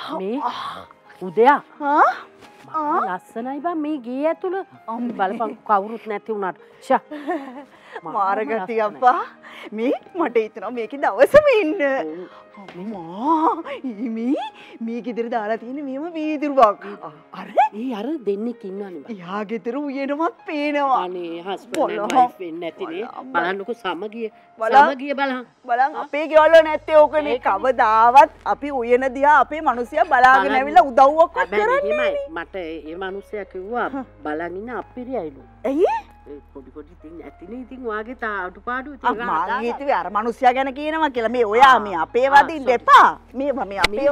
මේ උදයා ලස්සනයි බං මේ ගේ ඇතුළ බලපන් කවුරුත් නැති වුණාට ෂා මාරගති අප්පා මේ මට හිතෙනවා මේකේ දවසම ඉන්න මේ ගෙදර දාලා තියෙන මේම වීදුරුවක් අර දෙන්නෙක් ඉන්නවනේ බං යා ගෙදර උයනවත් පේනවා අනේ හස්බන්ඩ් ඇන්ඩ් වයිෆ් වෙන්නේ නැතිනේ බලන්නකො සමගිය බලන් අපේ ගෙවල් නැත්තේ ඕකනේ කවදාවත් අපි උයන දිහා අපේ මිනිස්සයා බලාගෙන ඇවිල්ලා උදව්වක්වත් කරන්නේ නැහැ මට ඒ මිනිස්සයා කිව්වා බලන් ඉන්න අපිරියයිලු ඇයි පොඩි තින් ඇතිනේ ඉතින් වාගේ අඩුපාඩු ඉතින් මං හිතුවේ අර මිනිස්සයා ගැන කියනවා කියලා මේ ඔයා මේ අපේ වදින්න එපා මේ අපේ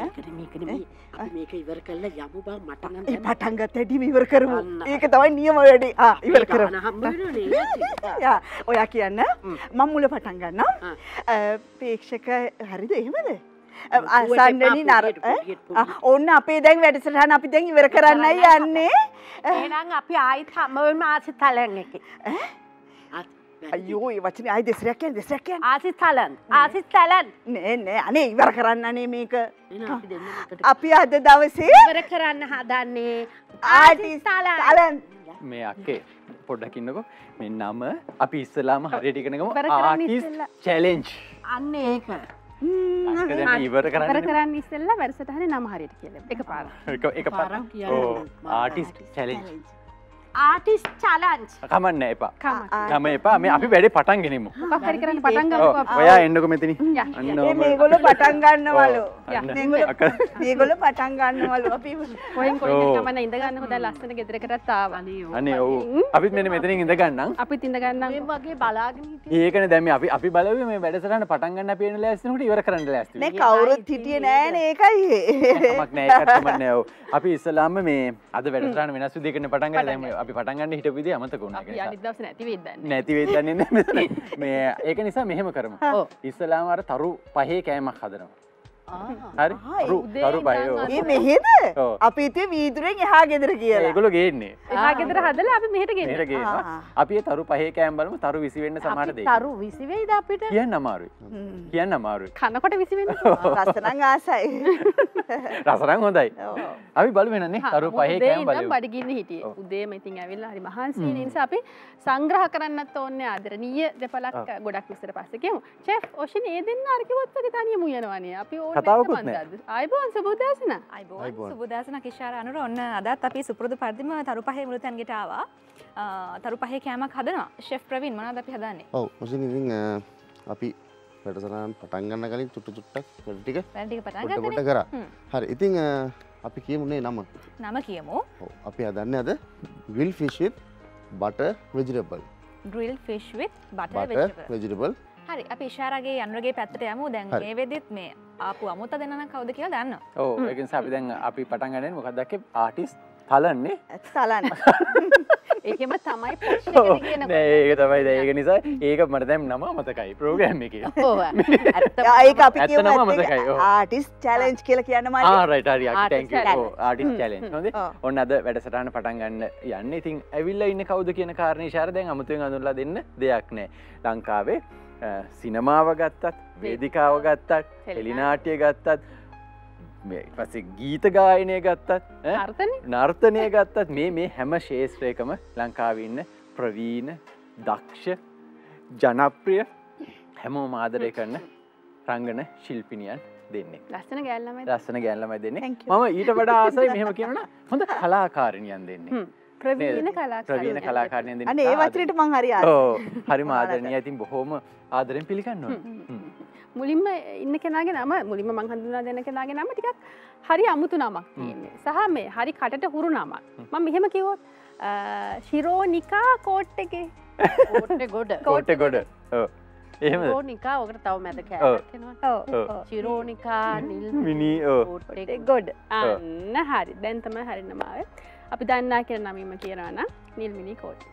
මේක ඉවර කරලා යමු බං මට නම් ඒ පටන් ගත්තටි ඉවර කරමු ඒක තමයි නියම වැඩේ ඉවර කරමු හම්බ වෙනවනේ ඔයා කියන්න මම මුල පටන් ගන්නම් ප්‍රේක්ෂක හරිද එහෙමද සන්නනි නර ඔන්න අපේ දැන් වැඩසටහන අපි දැන් ඉවර කරන්නයි යන්නේ එහෙනම් අපි ආයිත් හම්බවෙමු ආසිතලන් එකේ අයියෝ ඒ වචනේ ආයි දෙසරයක් කියන්නේ ආසිතලන් නෑ අනේ ඉවර කරන්නනේ මේක අපි දෙන්න අපි අද දවසේ ඉවර කරන්න හදන්නේ ආටිස්ටලන් මේ අක්කේ පොඩ්ඩක් ඉන්නකෝ මේ නම අපි ඉස්සලාම හරියට ඉගෙන ගමු ආටිස්ට් චැලෙන්ජ් අන්න ඒක ඉවර කරන්න ඉස්සෙල්ලා වැඩසටහනේ නම හරියට කියලා එකපාරක් ආටිස්ට් චැලෙන්ජ් ආටිස්ට් චැලෙන්ජ් කමන්නේ එපා කම එපා මේ අපි වැඩේ පටන් ගෙනිමු මොකක් හරි කරන්න පටන් ගන්නකෝ ඔයා එන්නකෝ මෙතන මේගොල්ලෝ පටන් ගන්නවලු මේගොල්ලෝ පටන් ගන්නවලු අපි කොහෙන් කමන්න ඉඳ ගන්නකො දැන් ලස්සන ගෙදරකටත් ආවා අනේ ඔව් අපිත් මෙන්න මෙතනින් ඉඳ ගන්නම් අපිත් ඉඳ ගන්නම් මේ වගේ බලාගෙන හිටියේ ඒකනේ දැන් මේ අපි බලුවේ මේ වැඩසටහන පටන් ගන්න අපි එන ලෑස්තිනකොට ඉවර කරන්න ලෑස්ති නේ කවුරුත් හිටියේ නෑනේ ඒකයි කමක් නෑ ඒකට කමක් නෑ අපි ඉස්සලාම මේ අද වැඩසටහන වෙනස් විදිහකට පටන් ගන්න දැන් අපි පටන් ගන්න හිටපු විදිහ අමතක වුණා ඒක අනිත් දවසේ නැති වෙයිද දන්නේ නැහැ මේ ඒක නිසා මෙහෙම කරමු ඉස්සලාම අර තරු පහේ කෑමක් හදනවා හරි තරු පහේ මේ මෙහෙද අපි ඉතින් වීදුරෙන් එහා ගෙදර කියලා ඒගොල්ලෝ ගේන්නේ එහා ගෙදර හදලා අපි මෙහෙට ගේනවා අපි ඒ තරු පහේ කෑම බලමු තරු 20 වෙන්න සමාන දෙයි තරු 20 වෙයිද අපිට කියන්න අමාරුයි කනකොට 20 වෙන්න රසනම් ආසයි රසනම් හොඳයි අපි බලමු එනනේ තරු පහේ කෑම බලමු බඩගින්න හිටියේ උදේම ඉතින් ඇවිල්ලා හරි මහන්සි වෙන නිසා අපි සංග්‍රහ කරන්නත් ඕනේ ආදරණීය දෙපලක් ගොඩක් ඉස්සර පස්සේ කියමු චෙෆ් ඔෂින් ඒ දෙන්න අර කිව්වත් වගේ තනියම යනවානේ අපි ඕනේ කතාවකුත් නෑ ආයිබෝන් සුබෝදෑසන ආයිබෝන් සුබෝදෑසන කිෂාර අනුර ඔන්න අදත් අපි සුපුරුදු පරිදිම තරු පහේ මුළුතැන්ගෙට ආවා තරු පහේ කෑමක් හදනවා ෂෙෆ් ප්‍රවීන් මොනවද අපි හදන්නේ ඔව් ඔසින් ඉතින් අපි වැඩසටහන පටන් ගන්න කලින් චුට්ටක් වැඩ ටික පොඩ කරා හරි ඉතින් අපි කියමුනේ නම කියමු ඔව් අපි හදන්නේ අද grill fish with butter vegetable vegetable හරි අපි ඉෂාරාගේ යනුරගේ පැත්තට යමු දැන් මේ වෙද්දිත් මේ ආපු අමුත්ත දෙන්න නම් කවුද කියලා දන්නවා. ඔව් ඒක නිසා අපි දැන් අපි පටන් ගන්නේ මොකක්ද අක්කේ ආටිස්ට් තලන්නේ. තලන්න. ඒකෙම තමයි පොෂ් එකේ කියන නෑ ඒක තමයි දැන් ඒක නිසා ඒක මට දැන් නම මතකයි ප්‍රෝග්‍රෑම් එකේ. ඔව්. ඒක අපි කියමු ආටිස්ට් චැලෙන්ජ් කියලා කියන්න මම. රයිට් හරි thank you. ඔව් ආටිස්ට් චැලෙන්ජ්. හොඳේ. ඔන්න අද වැඩසටහන පටන් ගන්න යන්නේ. ඉතින් ඇවිල්ලා ඉන්නේ කවුද කියන කාරණේ ඉෂාර දැන් අමුතුවෙන් අඳුනලා දෙන්න දෙයක් නෑ. ලංකාවේ සිනමාව ගත්තත් වේදිකාව ගත්තත් ටෙලිනාට්‍ය ගත්තත් පස්සේ ගීත ගායනය ගත්තත් නර්තනය ගත්තත් මේ හැම ශේෂ්ත්‍රයකම ලංකාවේ ඉන්න ප්‍රවීණ දක්ෂ ජනප්‍රිය හැමෝම ආදරය කරන රංගන ශිල්පිනියන් දෙන්නේ ලස්සන ගෑන් ළමයි දෙන්නේ මම ඊට වඩා ආසයි මෙහෙම කියනවා හොඳ කලාකාරිනියන් දෙන්නේ ප්‍රවීණ කලාකාරණියන් දෙන්නේ අනේ ඒ වචනෙට මං හරි ආසයි ඔව් හරිම ආදරණීයයි ඉතින් බොහොම ආදරෙන් පිළිගන්න ඕනේ මුලින්ම ඉන්න කෙනාගේ නම මුලින්ම මං හඳුන්වා දෙන්න කෙනාගේ නම ටිකක් හරි අමුතු නමක් තියෙන්නේ සහ මේ හරි කටට හුරු නමක් මම මෙහෙම කිව්වොත් ශිරෝනිකා කෝට්ටේ ගොඩ ඔව් එහෙමද ශිරෝනිකා ඔකට තව මැද කෑමක් එනවා ඔව් ශිරෝනිකා නිල්මිනි කෝට්ටේ ගොඩ අන්න හරි දැන් තමයි හරි නම ආවේ අපි දන්නා කියලා නමින්ම කියනවා නම් නිල්මිනි කෝට්ටේ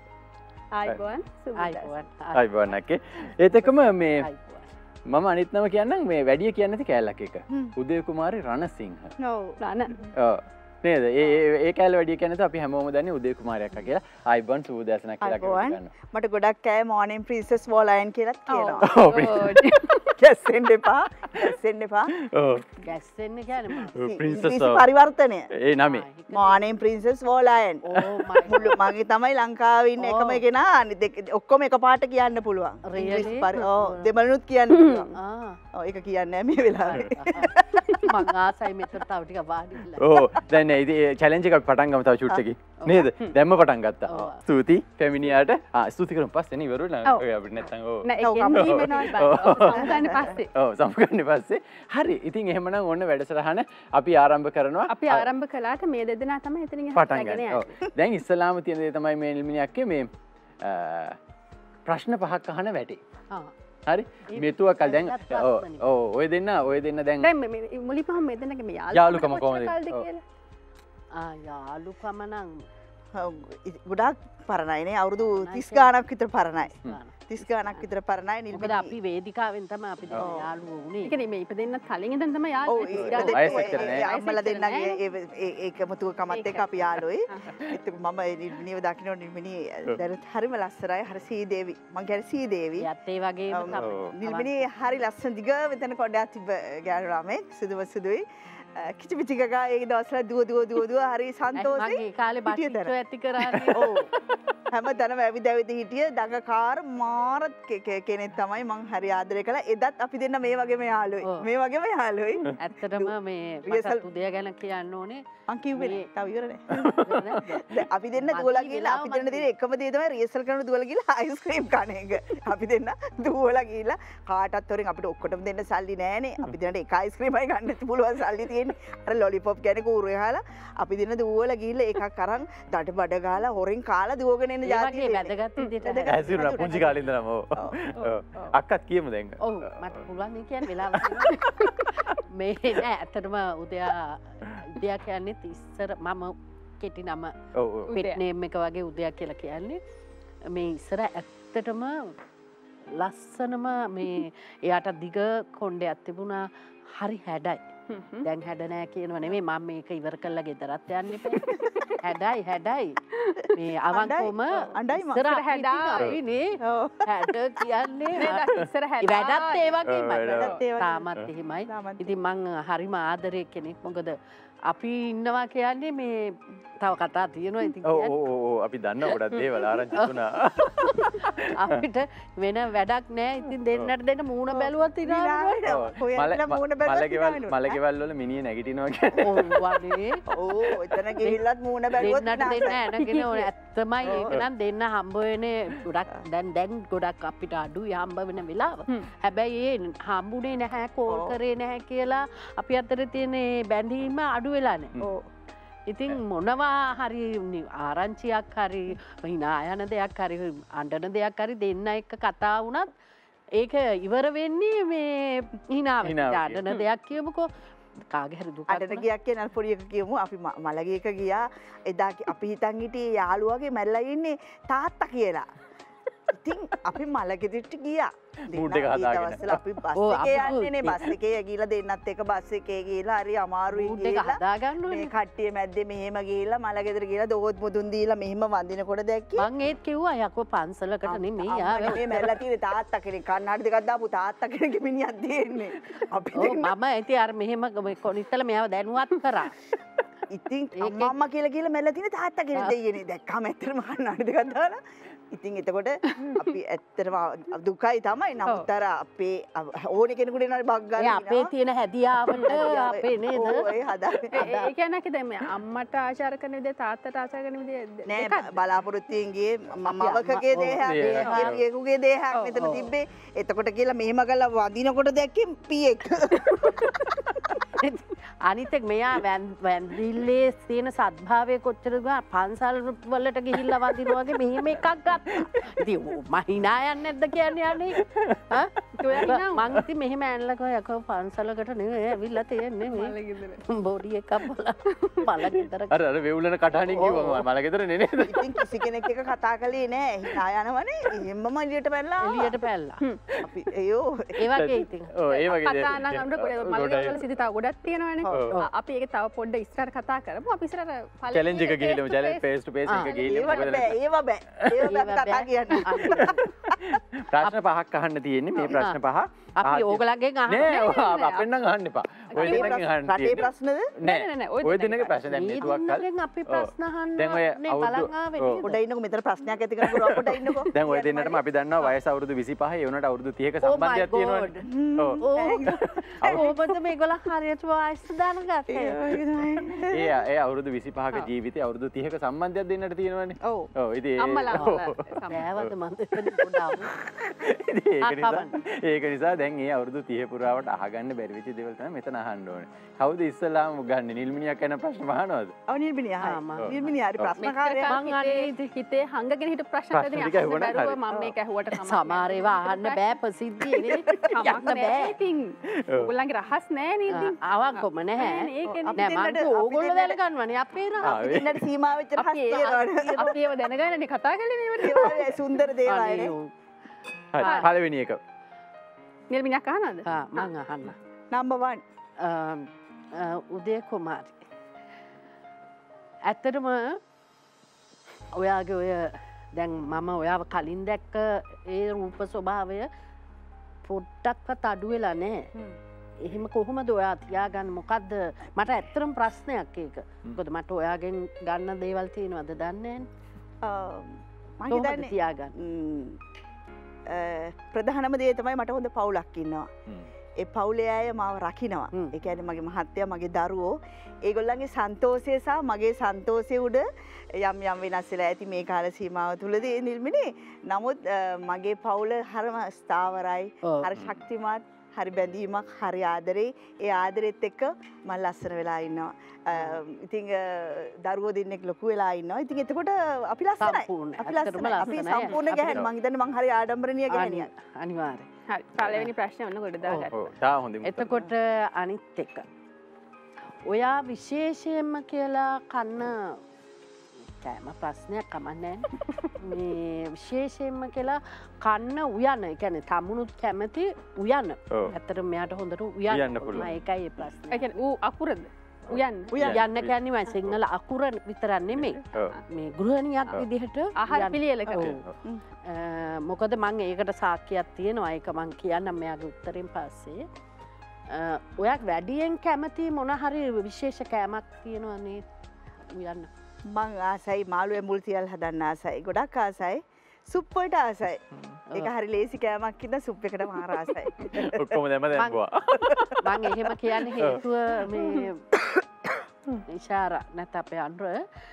ආයිබෝන් අක්කේ ඒත් එක්කම මේ මම අනිත් නම කියන්නම් මේ වැඩිය කියන්නේ නැති කෑල්ලක් එක උදේ කුමාරි රණසිංහ ඔව් රණ ඔව් නේද? ඒ කැල වැඩි කියන්නේ අපි හැමෝම දන්නේ උදේ කුමාරයා අක්කා කියලා. ආයිබන් සුබෝදෑසනක් කියලා කියනවා. මට ගොඩක් කෑ morning princess වෝලයන් කියලාත් කියනවා. ගැස්සෙන්න එපා. ගැස්සෙන්න එපා. ඔව්. ගැස්සෙන්න කියන්නේ princess පරිවර්තනය. ඒ නමේ. morning princess වෝලයන්. මුළු මගේ තමයි ලංකාවේ ඉන්න එකම කෙනා ඔක්කොම එකපාරට කියන්න පුළුවන්. දෙමළනුත් කියන්න පුළුවන්. ඔව් ඒක කියන්නේ නැහැ මේ වෙලාවේ. මං ආසයි මෙතන තව ටික වාඩි වෙලා. ඕ දැන් ඉතින් චැලෙන්ජ් එකක් පටන් ගමු තව ෂූට් එකකින්. නේද? දැම්ම පටන් ගත්තා. ස්තුති පැමිණියාට. ස්තුති කරමු පස්සේ නේ ඉවරුයි නේද? ඔය අපිට නැත්තම් ඕ. නෑ ඒ කියන්නේ සමුගන්න පස්සේ. ඔව් සමුගන්න පස්සේ. හරි. ඉතින් එහෙමනම් ඕන්න වැඩසටහන අපි ආරම්භ කරනවා. අපි ආරම්භ කළාට මේ දෙදෙනා තමයි එතනින් පටන් ගන්න. ඔව්. දැන් ඉස්සලාම තියෙන දේ තමයි මේ නිල්මිනියක්ගේ මේ ප්‍රශ්න පහක් අහන වැටේ. හරි මෙතුවක් කල් දැන් ඔය දෙන්න දැන් මුලින්ම මේ දෙන්නගේ මේ යාළුකම කොහොමද? යාළුකම නම් ගොඩාක් පරණයිනේ අවුරුදු 30 ගාණක් විතර පරණයි. 30 ගාණක් විතර පරණයි නිල්මද අපි වේදිකාවෙන් තමයි අපි යාළුවෝ වුණේ. ඒ කියන්නේ මේ ඉපදෙන්න කලින් ඉඳන් තමයි යාළුවෝ. අම්මලා දෙන්නගේ ඒකමතුව කමත් එක්ක අපි යාළුවෝයි. ඒත් මම නිල්මිනිව දකින්න නිල්මිනි දැන් හරිම ලස්සනයි. හරි සීදේවි. මං කියන්නේ සීදේවි. යත් ඒ වගේම තමයි. නිල්මිනි හරි ලස්සන දිග මෙතන කොඩයක් තිබ්බ ගෑනු ළමෙක් සුදුයි. කිචි පිචි ගගා ඒ දවස්වල දුව හරි සන්තෝෂයි. මගේ කාලේ බට්ටිට ඇති කරන්නේ. ඔව්. හැමතැනම ඇවිද හිටිය දඟකාර මාර කෙනෙක් තමයි මං හරි ආදරය කළා. එදත් අපි දෙන්න මේ වගේම යාළුවෝයි. මේ වගේම යාළුවෝයි. ඇත්තටම මේ මට උදේ ගැන කියන්න ඕනේ. මං කිව්වේ තව ඉවර නෑ. අපි දෙන්න දුවලා ගිහලා අපි දෙන්න තියෙන එකම දේ තමයි රියසල් කරන දුවලා ගිහලා අයිස්ක්‍රීම් කන එක. අපි දෙන්න දුවලා ගිහලා කාටත් වරෙන් අපිට ඔක්කොටම දෙන්න සල්ලි නෑනේ. අපි දෙන්නට එක අයිස්ක්‍රීමයි ගන්න පුළුවන් සල්ලි තියෙන්නේ. අර ලොලිපොප් කියන්නේ කූරු එහාලා අපි දෙන්න දුවලා ගිහලා එකක් අරන් දඩ බඩ ගාලා හොරෙන් කාලා දුවගෙන එන ජාතිය වැදගත් විදිහට ඇසිරුණා පුංචි කාලේ ඉඳලම ඔව්. අක්කත් කියමු දැන්. ඔව් මට පුළුවන් නේ කියන්න වෙලාවක් මේ නෑ ඇත්තටම උදයා කියන්නේ ඉස්සර මම කෙටි නම පෙට් නේම් එක වගේ උදයා කියලා කියන්නේ මේ ඉස්සර ඇත්තටම ලස්සනම මේ එයාට දිග කොණ්ඩයක් තිබුණා හරි හැඩයි. දැන් හැඩ නෑ කියනවා නෙමෙයි මම මේක ඉවර කරලා ගෙදරත් යන්න එපා. හැඩයි මේ අවංකවම ඉස්සර හැඩයි නේ. හැඩ කියන්නේ ඉස්සර හැඩ වැඩත් ඒ වගේමයි. තාමත් එහෙමයි. ඉතින් මං හරිම ආදරේ කෙනෙක්. මොකද අපි ඉන්නවා කියන්නේ මේ තව කතා තියෙනවා ඉතින් ඔව් අපි දන්නවා ගොඩක් දේවල් ආරංචි තුනා. අපිට වෙන වැඩක් නෑ. ඉතින් දෙන්නට දෙන්න මූණ බැලුවත් මලගෙවල් වල මිනිහ නැගිටිනවා කියන්නේ. ඔව් වනේ. ඕ එතන ගිහිල්ලත් මූණ බැලුවොත් දෙන්නට දෙන්න ඇනගෙන ඇත්තමයි. ඒක නම් දෙන්න හම්බ වෙන්නේ ගොඩක් දැන් ගොඩක් අපිට අඩුයි හම්බ වෙන වෙලාව. හැබැයි ඒ හම්බුනේ නැහැ කෝල් කරේ නැහැ කියලා අපි අතර තියෙන බැඳීම අඩු වෙලා නැහැ. ඉතින් මොනවා හරි ආරංචියක් හරි හිනා යන දෙයක් හරි අඬන දෙයක් හරි දෙන්න එක්ක කතා වුණත් ඒක ඉවර වෙන්නේ මේ හිනාවෙන්. අඬන දෙයක් කියමුකෝ කාගේ හරි දුකක් අඬන ගියක් කියන පොඩි එක කියමු අපි මලගේක ගියා එදා අපි හිතන් හිටියේ යාළුවාගේ මැරලා ඉන්නේ තාත්තා කියලා. ඉතින් අපි මලගෙදරට ගියා. මූඩ් එක හදාගෙන අපි බස් එකේ යන්නේනේ බස් එකේ ගිහලා දෙන්නත් එක බස් එකේ ගිහලා හරි අමාරුයි ගිහලා මේ කට්ටිය මැද්දේ මෙහෙම ගිහලා මලගෙදර ගිහලා දොහොත් මුදුන් දීලා මෙහෙම වඳිනකොට දැක්කේ මං ඒත් කිව්වා යකෝ පන්සලකට නෙමෙයි ආවේ මේ මැරලා තියෙන තාත්තා කෙනෙක් කන්නාඩි දෙකක් දාපු තාත්තා කෙනෙක්ගේ මිනිහක් දෙන්නේ අපි මම ඉතින් අර මෙහෙම කොනිත්තල මෙයාව දැනුවත් කරා ඉතින් අම්මා කියලා මැරලා තියෙන තාත්තා කෙනෙක් දෙයියනේ දැක්කම ඇත්තටම කන්නාඩි දෙකක් දාලා ඉතින් එතකොට අපි ඇත්තටම දුකයි තමයි. නමුත් අර අපේ ඕන කෙනෙකුට එනවා බග් ගන්න. අපේ තියෙන හැදියාවට අපේ නේද? ඔය හදාගෙන. ඒ කියන්නේ දැන් මේ අම්මට ආචාර කරන විදිහ තාත්තට ආචාර කරන විදිහ නෑ බලාපොරොත්තුෙන් ගියේ මමවකගේ දේහයක් පියෙකුගේ දේහයක් මෙතන තිබ්බේ. එතකොට කියලා මෙහෙම ගලා වදිනකොට දැක්කේ පියෙක්. අනිතෙක් මෙයා වැන්දිල්ලේ තියෙන සද්භාවය කොච්චරද පන්සල් වලට ගිහිල්ලා වදිනවා වගේ මෙහෙම එකක් ගත්තා. ඉතින් මම hina යන්නේ නැද්ද කියන්නේ අනේ? මං ඉතින් මෙහෙම ඇනලා කොහේ යකෝ පන්සලකට නෙවෙයි ඇවිල්ලා තියෙන්නේ මේ බෝඩි එකක් මලගෙදර. අර වෙවුලන කටහඬින් කිව්වා මලගෙදර නේ නේද? ඉතින් කිසි කෙනෙක් එක කතා කළේ නෑ. hina යනවනේ. එහෙම්මම එළියට පැනලා. අපි අයෝ ඒ වගේ ඉතින්. ඔව් ඒ වගේ කතා නම් අපිට මලගෙදර වල සිද්ධ තව ගොඩක් තියෙනවානේ. අපි ඒක තව පොඩ්ඩ ඉස්සරහට කතා කරමු. අපි ඉස්සරහට challenge එක ගිහලමු. challenge face to face එක ගිහලමු. ඒව බෑ කතා කියන්න. ප්‍රශ්න පහක් අහන්න තියෙන්නේ. මේ ප්‍රශ්න පහ අපි ඕගලගෙන් අහන්න නෑ අපෙන් නම් අහන්න එපා. ඔය දෙන්නගෙන් අහන්න රටේ ප්‍රශ්නද? නෑ ඔය දෙන්නගේ ප්‍රශ්න දැන් මේ තුවක් කල් අපි ප්‍රශ්න අහන්න දැන් ඔය බලන් ආවේ නේද? පොඩ ඉන්නකෝ මෙතන ප්‍රශ්නයක් ඇති කරගන්න පොඩ ඉන්නකෝ. දැන් ඔය දෙන්නටම අපි දන්නවා වයස අවුරුදු 25 ඒ වුණාට අවුරුදු 30ක සම්බන්ධයක් තියෙනවනේ. ඔබට මේගොල්ලෝ හරියට වයස දැනගත්තේ. ඒ අවුරුදු 25ක ජීවිතේ අවුරුදු 30ක සම්බන්ධයක් දෙන්නට තියෙනවනේ. ඔව් ඉතින් අම්මලා බෑවද මන් ඒක නිසා දැන් ඒ අවුරුදු 30 පුරාවට අහගන්න බැරි වෙච්ච දේවල් තමයි මෙතන අහන්න ඕනේ. කවුද ඉස්සලාම ගන්න නිල්මිනියක් ගැන ප්‍රශ්න අහනවද? ඔව් නිල්මිනිය අහනවා. නිල්මිනිය හරි ප්‍රශ්නකාරයා. මං අනේ හිතේ හංගගෙන හිට ප්‍රශ්න දෙන්නේ අහන්න බැරුව මම මේක ඇහුවට කමක් සමහර ඒවා අහන්න බෑ ප්‍රසිද්ධියේ නේ. කමක් නෑ ඉතින්. ඕගොල්ලන්ගේ රහස් නෑ නේද? අවංකවම නැහැ. නෑ මං ඕගොල්ලෝ දැනගන්නවනේ අපේ රහස්. දෙන්නට සීමා වෙච්ච රහස් තියෙනවනේ. අපි ඒව දැනගන්නනේ කතා කරන්නේ මේවට. ඒවා සුන්දර දේවල් නේ. හරි පළවෙනි එක. නිල්මිනියක් අහනවද? මං අහන්න. number 1 උදේ කුමාරි. ඇත්තටම ඔයාගේ ඔය දැන් මම ඔයාව කලින් දැක්ක ඒ රූප ස්වභාවය පොඩ්ඩක්වත් අඩු වෙලා නැහැ. එහෙම කොහොමද ඔයා තියාගන්න? මොකද්ද? මට ඇත්තටම ප්‍රශ්නයක් ඒක. මොකද මට ඔයාගෙන් ගන්න දේවල් තියෙනවද දන්නේ නැහැ. මම හිතන්නේ තියාගන්න. ප්‍රධානම දේ තමයි මට හොඳ පවුලක් ඉන්නවා. ඒ පවුලේ අය මාව රකින්නවා. ඒ කියන්නේ මගේ මහත්තයා, මගේ දරුවෝ, ඒගොල්ලන්ගේ සන්තෝෂය සහ මගේ සන්තෝෂය උඩ යම් යම් වෙනස් වෙලා ඇති මේ කාල සීමාව තුලදී නිල්මිනේ. නමුත් මගේ පවුල හරිම ස්ථාවරයි, හරි ශක්තිමත්, හරි බැඳීමක්, හරි ආදරේ. ඒ ආදරෙත් එක්ක මම ලස්සන වෙලා ඉන්නවා. ඉතින් දරුවෝ දෙන්නෙක් ලොකු වෙලා ඉන්නවා. ඉතින් එතකොට අපි ලස්සනයි. අපි ලස්සනයි. අපි සම්පූර්ණ ගැහන්. මං හිතන්නේ මං හරි ආඩම්බරණීය ගැහණියක්. අනිවාර්යයෙන්. හරි පළවෙනි ප්‍රශ්නේ ඔන්න ගොඩ දාගත්තා. ඔව් තා හොඳින්. එතකොට අනිත් එක. ඔයා විශේෂයෙන්ම කියලා කන්න කෑම ප්‍රශ්නයක් කමන්නේ මේ විශේෂයෙන්ම කියලා කන්න උයන. ඒ කියන්නේ තමුණුත් කැමති උයන. ඇත්තට මෙයාට හොඳට උයන්න පුළුවන්. ඒකයි ඒ ප්‍රශ්නේ. ඒ කියන්නේ ඌ අකුරද? උයන්න. උයන්න කියන්නේ මම සිංහල අකුර විතරක් නෙමෙයි. මේ ගෘහණියක් විදිහට ආහාර පිළියෙලකට. මොකද මං ඒකට සාක්ෂියක් තියෙනවා. ඒක මං කියන්නම් මෙයාගේ උත්තරෙන් පස්සේ. ඔයා වැඩියෙන් කැමති මොන හරි විශේෂ කෑමක් තියෙනවා නේද? උයන්න. මං ආසයි මාළුවේ මුල් තියල් හදන්න ආසයි. ගොඩක් ආසයි. සුප් වලට ආසයි. ඒක හරි ලේසි කෑමක් ඉඳන් සුප් එකට මාර ආසයි. ඔක්කොම දැම්ම දැම්පුවා. මං එහෙම කියන්නේ හේතුව මේ ඉෂාරා නැත්නම් අපේ අනුර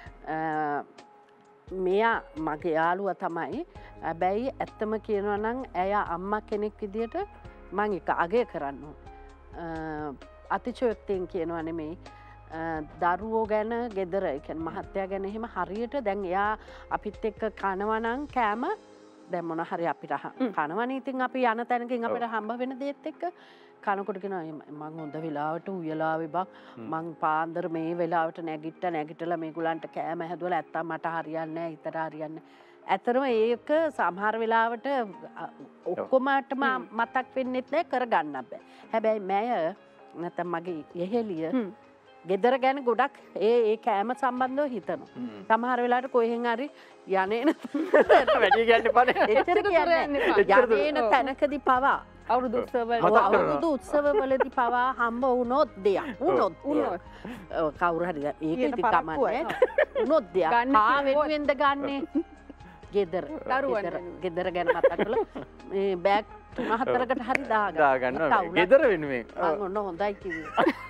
මෙයා මගේ යාළුවා තමයි. හැබැයි ඇත්තම කියනවා නම් එයා අම්මා කෙනෙක් විදියට මං එක අගය කරන්න ඕන. අතිශයෝක්තියෙන් කියනවා නෙමෙයි. දරුවෝ ගැන ගෙදර ඒ කියන්නේ මහත්තයා ගැන එහෙම හරියට දැන් එයා අපිත් එක්ක කනවා නම් කෑම දැන් මොන හරි අපිට කනවනේ. ඉතින් අපි යන තැනකින් අපිට හම්බ වෙන දේත් එක්ක කනකොට කියනවා මං හොඳ වෙලාවට උයලා වෙබක් මං පාන්දර මේ වෙලාවට නැගිටලා මේගොල්ලන්ට කෑම හැදුවලා නැත්තම් මට හරියන්නේ නැහැ හිතට හරියන්නේ. ඇත්තටම ඒක සමහර වෙලාවට ඔක්කොමටම මතක් වෙන්නෙත් නැහැ කරගන්න බෑ. හැබැයි මම නැත්තම් මගේ යෙහෙලිය ගෙදර ගැන ගොඩක් ඒ කෑම සම්බන්ධව හිතනවා. සමහර වෙලාවට කොහෙන් හරි යන්නේන වැඩි කියන්න එපා නේ. එච්චර කියන්නේ යන්නේන තැනකදී පවා අවුරුදු උත්සවවලදී පවා හම්බ වුණොත් දෙයක්. වුණොත් කවුරු හරි ඒක ඉතින් කමන්නේ. වුණොත් දෙයක්. ආ වෙනුවෙන්ද ගන්නෙ? ගෙදර ගෙදර ගැන මතක් කරලා මේ බෑග් 3-4කට හරි දාගන්නවා. ගෙදර වෙනුවෙන්. ඔන්න හොඳයි කිව්වේ.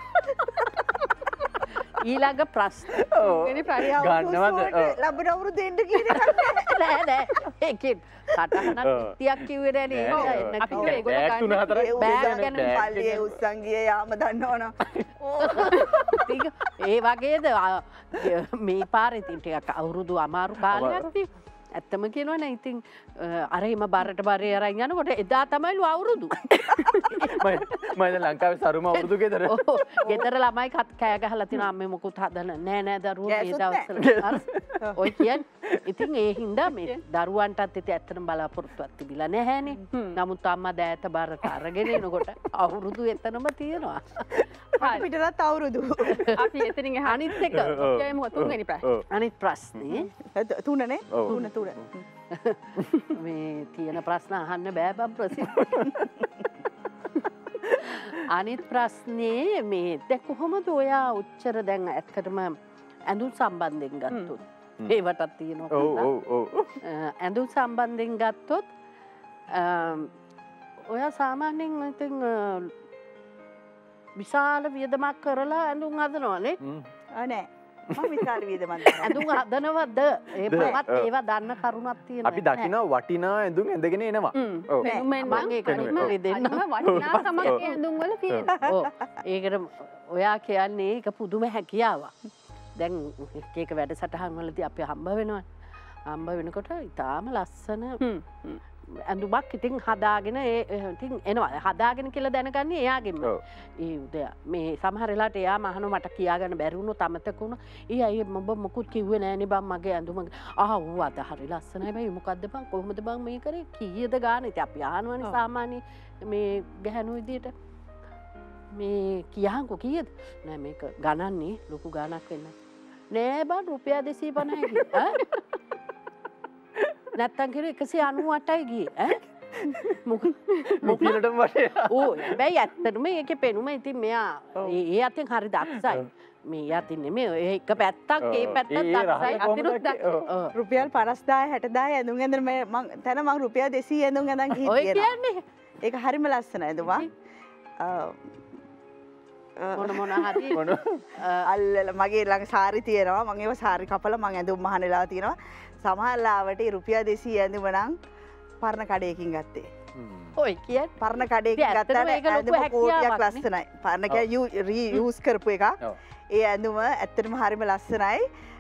ඊළඟ ප්‍රශ්න. ගන්නවද? ලබන අවුරුදු දෙන්න කියන එක නෑ නෑ. ඒකේ කටහනක් තියක් කිව්වේ නෑ නේද? අපි ඒගොල්ලෝ ගන්න බෑග් ගැන පල්ලියේ උස්සන් ගියේ යාම දන්නවනේ. ඒ වගේද මේ පාරේ ඉතින් ටිකක් අවුරුදු අමාරු කාලයක් තිබ්බා. ඇත්තම කියනවනේ ඉතින් අර එම බරට බරේ අරන් යනකොට එදා තමයිලු අවුරුදු. මම ලංකාවේ සරුම අවුරුදු ගෙදර. ගෙදර ළමයි කෑ ගහලා තිනවා අම්මේ මොකුත් හදන්න නෑ දරුවෝ මේ දවස්වල. ඔය කියන්නේ ඉතින් ඒ හින්දා මේ දරුවන්ටත් ඉතින් ඇත්තටම බලාපොරොත්තුවක් තිබිලා නැහැනේ. නමුත් අම්මා දෑත බරට අරගෙන එනකොට අවුරුදු එතනම තියෙනවා. අපට පිටරත් අවුරුදු අපි එතනින් අනිත් එක කියමු තුන්වෙනි ප්‍රශ්නේ. අනිත් ප්‍රශ්නේ තුනනේ තුන මේ තියෙන ප්‍රශ්න අහන්න බෑ බම් ප්‍රසිද්ධ. අනිත් ප්‍රශ්නේ මේ දැන් කොහොමද ඔයා උච්චර දැන් ඇත්තටම ඇඳුම් සම්බන්ධයෙන් ගත්තොත් ඒවටත් තියෙනවා. ඇඳුම් සම්බන්ධයෙන් ගත්තොත් ඔයා සාමාන්‍යයෙන් ඉතින් විශාල වියදමක් කරලා ඇඳුම් හදනවනේ. නෑ මම විශාල වියදමක් ඇඳුම් හදනවද? ඒවත් ඒවා දන්න කරුණක් තියෙනවා. අපි දකිනවා වටිනා ඇඳුම් ඇඳගෙන එනවා. ඔව්. මම ඒකම දෙන්න වටිනාකමක් ඇඳුම් වල තියෙනවා. ඔව්. ඒකට ඔයා කියන්නේ ඒක පුදුම හැකියාවක්. දැන් එක වැඩසටහන් වලදී අපි හම්බ වෙනවා. හම්බ වෙනකොට ඉතාලම ලස්සන ඇඳුමක් ඉතින් හදාගෙන ඉතින් එනවා. හදාගෙන කියලා දැනගන්නේ එයාගෙම. ඒ උදයා මේ සමහර වෙලාවට එයා මහන මට කියාගන්න බැරි වුණොත් අමතක වුණා. අයියේ මම මොකුත් කිව්වේ නෑනේ බං මගේ ඇඳුම. ඌ අද හරි ලස්සනයි බයි මොකද්ද බං කොහොමද බං මේ කරේ කීයද ගාන? ඉතින් අපි අහනවනේ සාමාන්‍ය මේ ගැහණු විදියට. මේ කියහන්කෝ කීයද? නෑ මේක ගණන්නේ ලොකු ගාණක් වෙන්න. නෑ බං රුපියල් 250යි ඈ. නැත්තම් කිව්වේ 198යි ගියේ ඈ. මොකලටම වටේ. ඕ හැබැයි ඇත්තටම ඒකේ පෙනුම ඉතින් මෙයා ඒ අතින් හරි දක්ෂයි. මේ යතින් නෙමෙයි ඒ එක පැත්තක් ඒ පැත්තක් දක්ෂයි. අතිනුත් දක්ෂයි. රුපියල් 50000 60000 ඇඳුම් ඇඳන මම රුපියල් 200 ඇඳුම් ඇඳන් ගිහින් ඔය කියන්නේ ඒක හරිම ලස්සන ඇඳුමක්. මොන හරි අල්ලලා මගේ ළඟ සාරි තියෙනවා. මම ඒව සාරි කපලා මම ඇඳුම් මහනලා තියෙනවා. සමහර ලාවට රුපියල් 200 ඇඳුම නම් පරණ කඩේකින් ගත්තේ. ඔය කියන්නේ පරණ කඩේකින් ගත්තාට ඇඳුම කෝටියක් ලස්සනයි. පරණ කියන්නේ රීයුස් කරපු එක. ඒ ඇඳුම ඇත්තටම හරිම ලස්සනයි.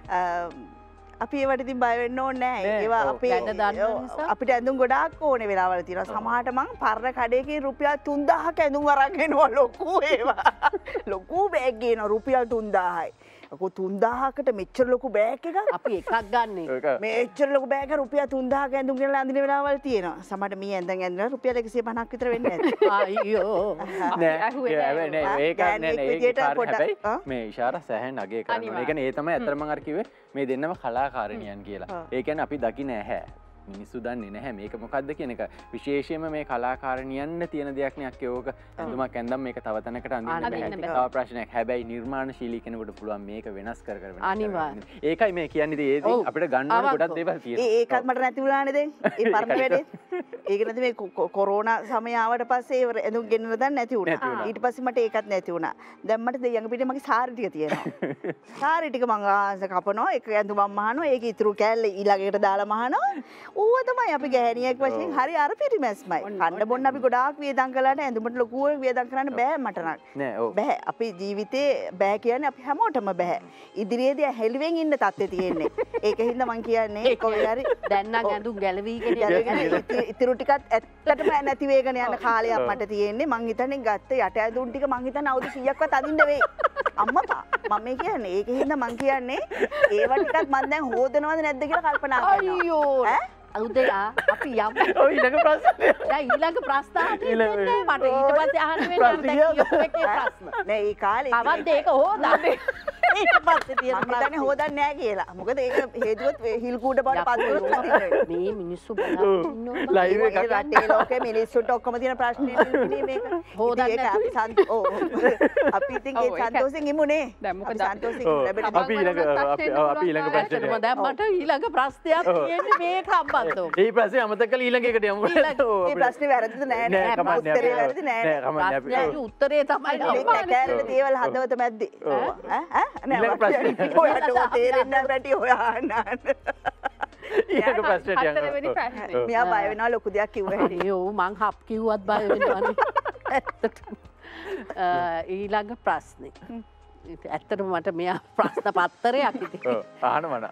අපි ඒවට ඉතින් බය වෙන්න ඕනේ නැහැ. ඒවා අපේ අපිට ඇඳුම් ගොඩාක් ඕනේ වෙලාවල් තියෙනවා. සමහරට මං පරණ කඩේකින් රුපියල් 3000ක ඇඳුම් අරන් එනවා ලොකු ඒවා. ලොකු බෑග් ගේනවා රුපියල් 3000යි. අකෝ 3000කට මෙච්චර ලොකු බෑග් එකක් අපි එකක් ගන්න. මෙච්චර ලොකු බෑග් එක රුපියල් 3000ක ඇඳුම් ගෙනලා අඳින වෙලාවල් තියෙනවා. සමහරට මේ ඇඳන් ඇඳලා රුපියල් 150ක් විතර වෙන්නේ නැති. අයියෝ. නෑ ඒක හැබැයි මේ ඉෂාර සෑහෙන් අගේ කරනවා. ඒ කියන්නේ ඒ තමයි අතරම අර කිව්වේ මේ දෙන්නම කලාකාරණියන් කියලා. ඒ කියන්නේ අපි දකින්නේ නැහැ. මිනිස්සු දන්නේ නැහැ මේක මොකද්ද කියන එක. විශේෂයෙන්ම මේ කලාකාරණියන්න තියෙන දෙයක් නේ අක්කේ ඕක. ඇඳුමක් ඇඳන් මේක තව තැනකට අඳින්න බෑ. තව ප්‍රශ්නයක්. හැබැයි නිර්මාණශීලී කෙනෙකුට පුළුවන් මේක වෙනස් කර වෙනස් අනිවාර්යයෙන්. ඒකයි මේ කියන්නේ ඉතින් ඒ අපිට ගන්න ඕන ගොඩක් දේවල් තියෙනවා. ඒකත් මට නැති වුණානේ දැන්. ඒ පරණ වැඩේ. ඒක නැති මේ කොරෝනා සමය ආවට පස්සේ ඇඳුම් ගෙන්නන දන් නැති වුණා. ඊට පස්සේ මට ඒකත් නැති වුණා. දැන් මට දෙයඟ පිටේ මගේ සාරි ටික තියෙනවා. සාරි ටික මං ආස කපනවා. ඒක ඇඳුමක් මහනවා. ඒක ඉතුරු කෑල්ල ඊළඟට දාලා මහනවා. ඌව තමයි අපි ගැහණියෙක් වශයෙන් හරි අර පිරිමැස්මයි. කන්න බොන්න අපි ගොඩාක් වියදම් කළාට ඇඳුමට ලොකු වියදම් කරන්න බෑ මට නම්. නෑ ඔව්. බෑ. අපි ජීවිතේ බෑ කියන්නේ අපි හැමෝටම බෑ. ඉදිරියේදී හැලිවෙන් ඉන්න තත්ත්වේ තියෙන්නේ. ඒකින්ද මං කියන්නේ කොහේ හරි දැන් නම් ඇඳුම් ගැලවීගෙන ඉතුරු ටිකත් ඇත්තටම නැති වේගන යන කාලයක් මට තියෙන්නේ. මං හිතන්නේ ගත්ත යට ඇඳුම් ටික මං හිතන්නේ අවුරුදු 100ක්වත් අඳින්න වෙයි. අම්මපා මම මේ කියන්නේ ඒකින්ද මං කියන්නේ ඒව ටිකත් මං දැන් හොදනවද නැද්ද කියලා කල්පනා කරනවා. අයියෝ. උදයා අපි යමු. ඔය ඊළඟ ප්‍රශ්නේ. දැන් ඊළඟ ප්‍රශ්න අහන්නේ මට ඊට පස්සේ අහන්න වෙනවා ප්‍රශ්න. නෑ ඒ කාලේ තවත් ඒක හොදන්නේ. ඊට පස්සේ තියෙන මම හිතන්නේ හොදන්නේ නෑ කියලා. මොකද ඒක හේතුවත් හිල් කූඩ බඩ පත් මේ මිනිස්සු බලන්න ලයිව් එකක් රටේ ලෝකේ මිනිස්සුන්ට ඔක්කොම තියෙන ප්‍රශ්නේ නේ මේක. හොදන්නේ අපි ඉතින් ඒ සන්තෝෂෙන් ඉමුනේ. දැන් මොකද සන්තෝෂෙන් ලැබෙන අපි ඊළඟ ප්‍රශ්නයට දැන් මට ඊළඟ ප්‍රශ්නයක් තියෙන්නේ මේක අම්බන්තෝ. ඒ ප්‍රශ්නේ අමතක කරලා ඊළඟ එකට යමු. ඒ ප්‍රශ්නේ වැරදිද නෑ නෑ උත්තරේ වැරදි නෑ නෑ. උත්තරේ තමයි මේ කැකෑරෙන දේවල් හදවත මැද්දේ. ඊළඟ ප්‍රශ්නේ. ඔයාට තේරෙන්නේ නැහැ පැටි හොයන්න. ඊළඟ ප්‍රශ්නයට යමු. හතරවෙනි ප්‍රශ්නේ. මෙයා බය වෙනවා ලොකු දෙයක් කිව්ව හැටි. අනේ ඔව් මං හප් කිව්වත් බය වෙනවනේ. ඇත්තටම. ඊළඟ ප්‍රශ්නේ. ඇත්තටම මට මෙයා ප්‍රශ්න පත්තරයක් ඉතින්. ඔව් අහනවන.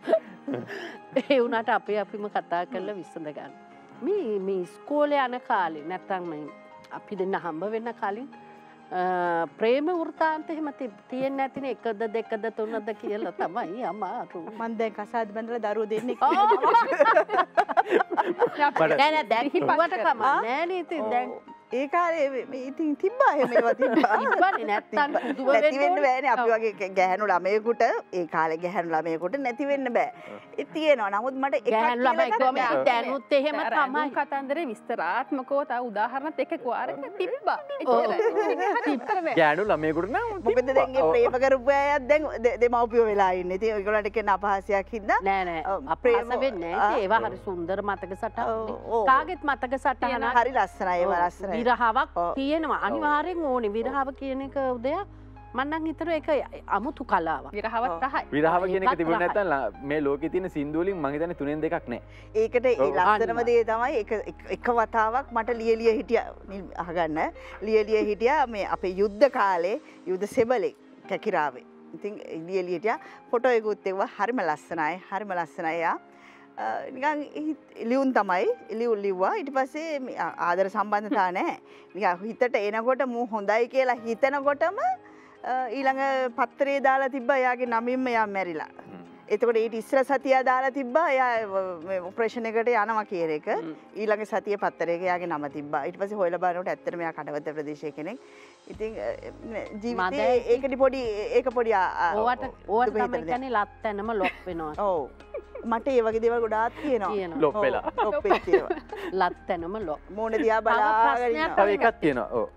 ඒ වුණාට අපිම කතා කරලා විසඳ ගන්න. මේ ඉස්කෝලේ යන කාලේ නැත්තම් මේ අපි දෙන්න හම්බ වෙන්න කලින් ප්‍රේම වෘතාන්ත එහෙම තියෙන්නේ නැතිනේ 1ද 2ද 3ද කියලා තමයි අමාරු. මම දැන් කසාද බඳලා දරුවෝ දෙන්නෙක් නෑ දැන් හිතුවට කම නෑ නේ ඉතින් දැන් ඒ කාලේ ඉතින් තිබ්බා එහෙම ඒවා තිබ්බා. තිබ්බනේ නැත්තම් පුදුම නැති වෙන්න බෑනේ අපි වගේ ගැහැණු ළමයෙකුට ඒ කාලේ ගැහැණු ළමයෙකුට නැති වෙන්න බෑ. ඒ තියෙනවා. නමුත් මට එකක් ගැහැණු ළමයි කොහොම දැනුත් එහෙම තමයි. කතන්දරේ විස්තරාත්මකව තව උදාහරණත් එක්ක කුවාරක තිබ්බා. ගැහැණු ළමයෙකුට නම් මොකද දැන් මේ ප්‍රේම කරපු අයත් දැන් දෙමව්පියෝ වෙලා ඉන්නේ. ඉතින් ඒගොල්ලන්ට කියන අපහාසයක් හින්දා නෑ නෑ අපහාස වෙන්නේ නැහැ. ඒවා හරි සුන්දර මතක සටහන්. කාගෙත් මතක සටහන හරි ලස්සනයි ඒවා ලස්සනයි. විරහාවක් තියෙනවා අනිවාර්යෙන් ඕනේ. විරහාව කියන එක උදේ මම නම් හිතනවා ඒක අමුතු කලාවක්. විරහවත් තමයි. විරහව කියන එක තිබුණේ නැත්නම් මේ ලෝකේ තියෙන සින්දු වලින් මං හිතන්නේ 3න් 2ක් නෑ. ඒකට ඒ ලස්සනම දේ තමයි එක වතාවක් මට ලියලිය හිටියා අහගන්න. ලියලිය හිටියා මේ අපේ යුද්ධ කාලේ යුද්ධ සෙබලේ කැකිරාවේ. ඉතින් ලියලිය හිටියා ෆොටෝ එකකුත් එක්ව හරිම ලස්සනයි. හරිම ලස්සනයි යා. නිකන් ලියුම් තමයි ලිව්වා. ඊට පස්සේ ආදර සම්බන්ධතා නැහැ. නිකන් හිතට එනකොට මූ හොඳයි කියලා හිතනකොටම ඊළඟ පත්තරේ දාලා තිබ්බා එයාගේ නමින්ම එයා මැරිලා. එතකොට ඊට ඉස්සර සතිය දාලා තිබ්බා එයා ඔපරේෂන් එකට යනවා කියන එක. ඊළඟ සතිය පත්තරේක එයාගේ නම තිබ්බා. ඊට පස්සේ හොයලා බලනකොට ඇත්තටම එයා කඩවත ප්‍රදේශයේ කෙනෙක්. ඉතින් ජීවිතේ ඒකටි පොඩි ඒක පොඩි ඕවට තමයි කියන්නේ ලත්තනම ලොක් වෙනවා. ඔව්. මට ඒ වගේ දේවල් ගොඩාක් තියෙනවා. ලොප් වෙලා. ලොප් වෙලා තියෙනවා. ලත්තනම ලොක්. මූණ දිහා බලාගෙන ඉන්නවා. තව එකක් තියෙනවා. ඔව්.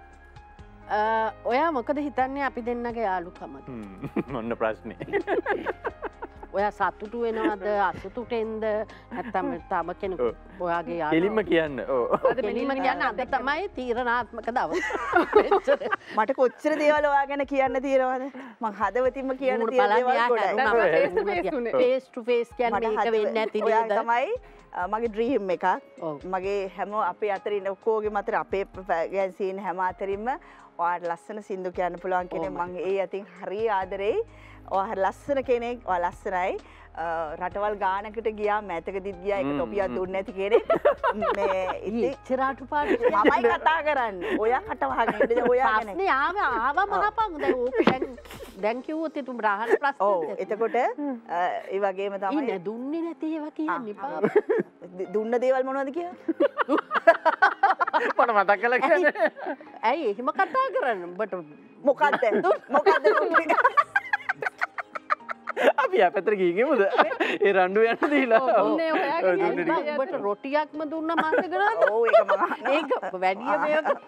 ඔයා මොකද හිතන්නේ අපි දෙන්නගේ යාළුකමද? මොන්න ප්‍රශ්නේ. ඔයා සතුටු වෙනවද අසතුටෙන්ද නැත්නම් තම කෙනෙකු ඔයාගේ යාළුවා? කෙලින්ම කියන්න. ඔව්. කෙලින්ම කියන්න අද තමයි තීරණාත්මක දවස. මට කොච්චර දේවල් ඔයා ගැන කියන්න තියෙනවද? මං හදවතින්ම කියන්න තියෙන දේවල් ගොඩයි. ෆේස් ටු ෆේස් කියන්නේ ඒක වෙන්නේ නැති නේද? ඔයා තමයි මගේ ඩ්‍රීම් එකක්. මගේ හැම අපේ අතරින් ඔක්කොගේම අතර අපේ ගැන්සීන් හැම අතරින්ම ඔයාට ලස්සන සින්දු කියන්න පුළුවන් කෙනෙක්. මං ඒ අතින් හරි ආදරෙයි. ඔයා ලස්සන කෙනෙක්. ඔයා ලස්සනයි. රටවල් ගානකට ගියා මෑතකදිත් ගියා එක ටොපියක් දුන්නේ නැති කෙනෙක්. මේ ඉතින් ඉච්චරාට පාට මමයි කතා කරන්නේ. ඔයා කට වහගෙන ඉඳලා ඔයා ගැන. ප්‍රශ්නේ ආවම නපන් දැන් ඕක දැන් කිව්වොත් ඒ තුඹ රහන ප්‍රශ්නේ. ඔව් එතකොට ඒ වගේම තමයි ඉන්නේ දුන්නේ නැති ඒවා කියන්නේ පාප. දුන්න දේවල් මොනවද කියලා? මට මතක් කළා කියන්නේ. ඇයි එහෙම කතා කරන්නේ? ඔබට මොකද්ද? මොකද්ද දුන්නේ? අපි අපතර ගියගෙමුද? ඒ රණ්ඩු යන්න දීලා. ඔන්නේ ඔයාගේ ඔබට රොටියක්ම දුන්න මාසෙ ගණන්. ඔව් ඒක වැඩිය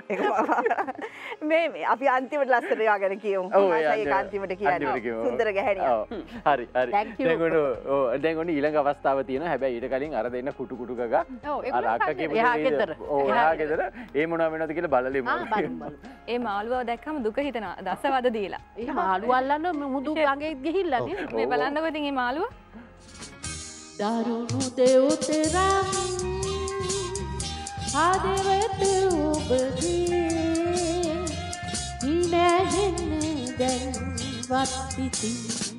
මේ අපි අන්තිමට ලස්සට යා ගැන කියමු. ඒක අන්තිමට කියන්නේ. සුන්දර ගැහැණියක්. හරි හරි. දැන් ඔන්න ඊළඟ අවස්ථාව තියෙනවා. හැබැයි ඊට කලින් අර දෙන්න කුටු කුටු ගගා අර අක්කා කියපු දේ. එහා ගෙදර. ඒ මොනවා වෙනවද කියලා බලලෙමු. ඒ මාළුවව දැක්කම දුක හිතෙනවා. දසවද දීලා. ඒ මාළුව අල්ලන්න මුදු ගඟේ ගිහිල්ලා නේ. මේ බලන්නකො ඉතින් මේ මාළුව. දරුණු දෙවතරම් ආදරයට ඔබදී ඉනහෙන්න දැන් වත්තිති.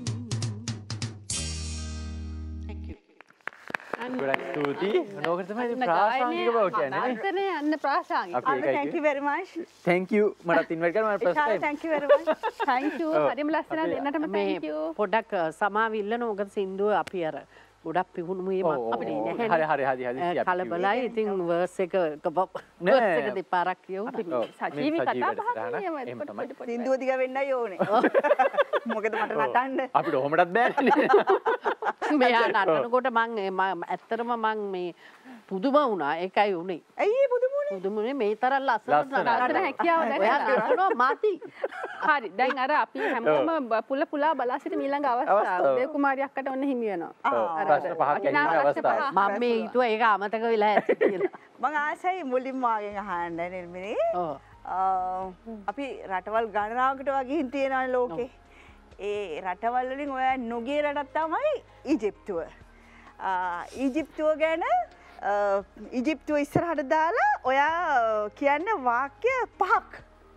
ගොඩක් ස්තුතියි. නෝකට තමයි ප්‍රාසංගික බව කියන්නේ. අන්තරේ යන්න ප්‍රාසංගික. thank you very much. thank you. මට ඉන්වයිට් කරනවා මම first time. thank you very much. thank you. හරිම ලස්සන දෙන්නටම thank you. පොඩක් සමාව ඉල්ලන මොකද සින්දුව අපි අර ගොඩක් පිහුණු වීමක් අපිට නැහැ. හරි කලබලයි. ඉතින් වර්ස් එක දෙපාරක් කියවුවා. සජීවී කතා බහක් සින්දුව දිග වෙන්නයි ඕනේ. මොකද මට නටන්න. අපිට ඔහොමඩත් බෑනේ. මෙයා නටනකොට මං ඇත්තටම මං මේ පුදුම වුණා. ඒකයි උනේ. ඇයි පුදුමුනේ මේ තරම් ලස්සනට නටන හැකියාව දැක්කා. මාති. හරි දැන් අර අපි හැමෝම පුලා බලා සිට ඊළඟ අවස්ථාව දේව කුමාරි අක්කට ඔන්න හිමි වෙනවා. ප්‍රශ්න පහක් ඇහිලා අවස්ථාව. මම මේ හිතුවා ඒක අමතක වෙලා ඇති කියලා. මං ආසයි මුලින්ම ආගෙන් අහන්න නිර්මිනේ. අපි රටවල් ගණනාවකට වගේ තියෙනවානේ ලෝකේ. ඒ රටවල් වලින් ඔය නොගිය රටක් තමයි ඊජිප්තුව. ඊජිප්තුව ගැන ඊජිප්තුව ඉස්සරහට දාලා ඔයා කියන්න වාක්‍ය පහක්.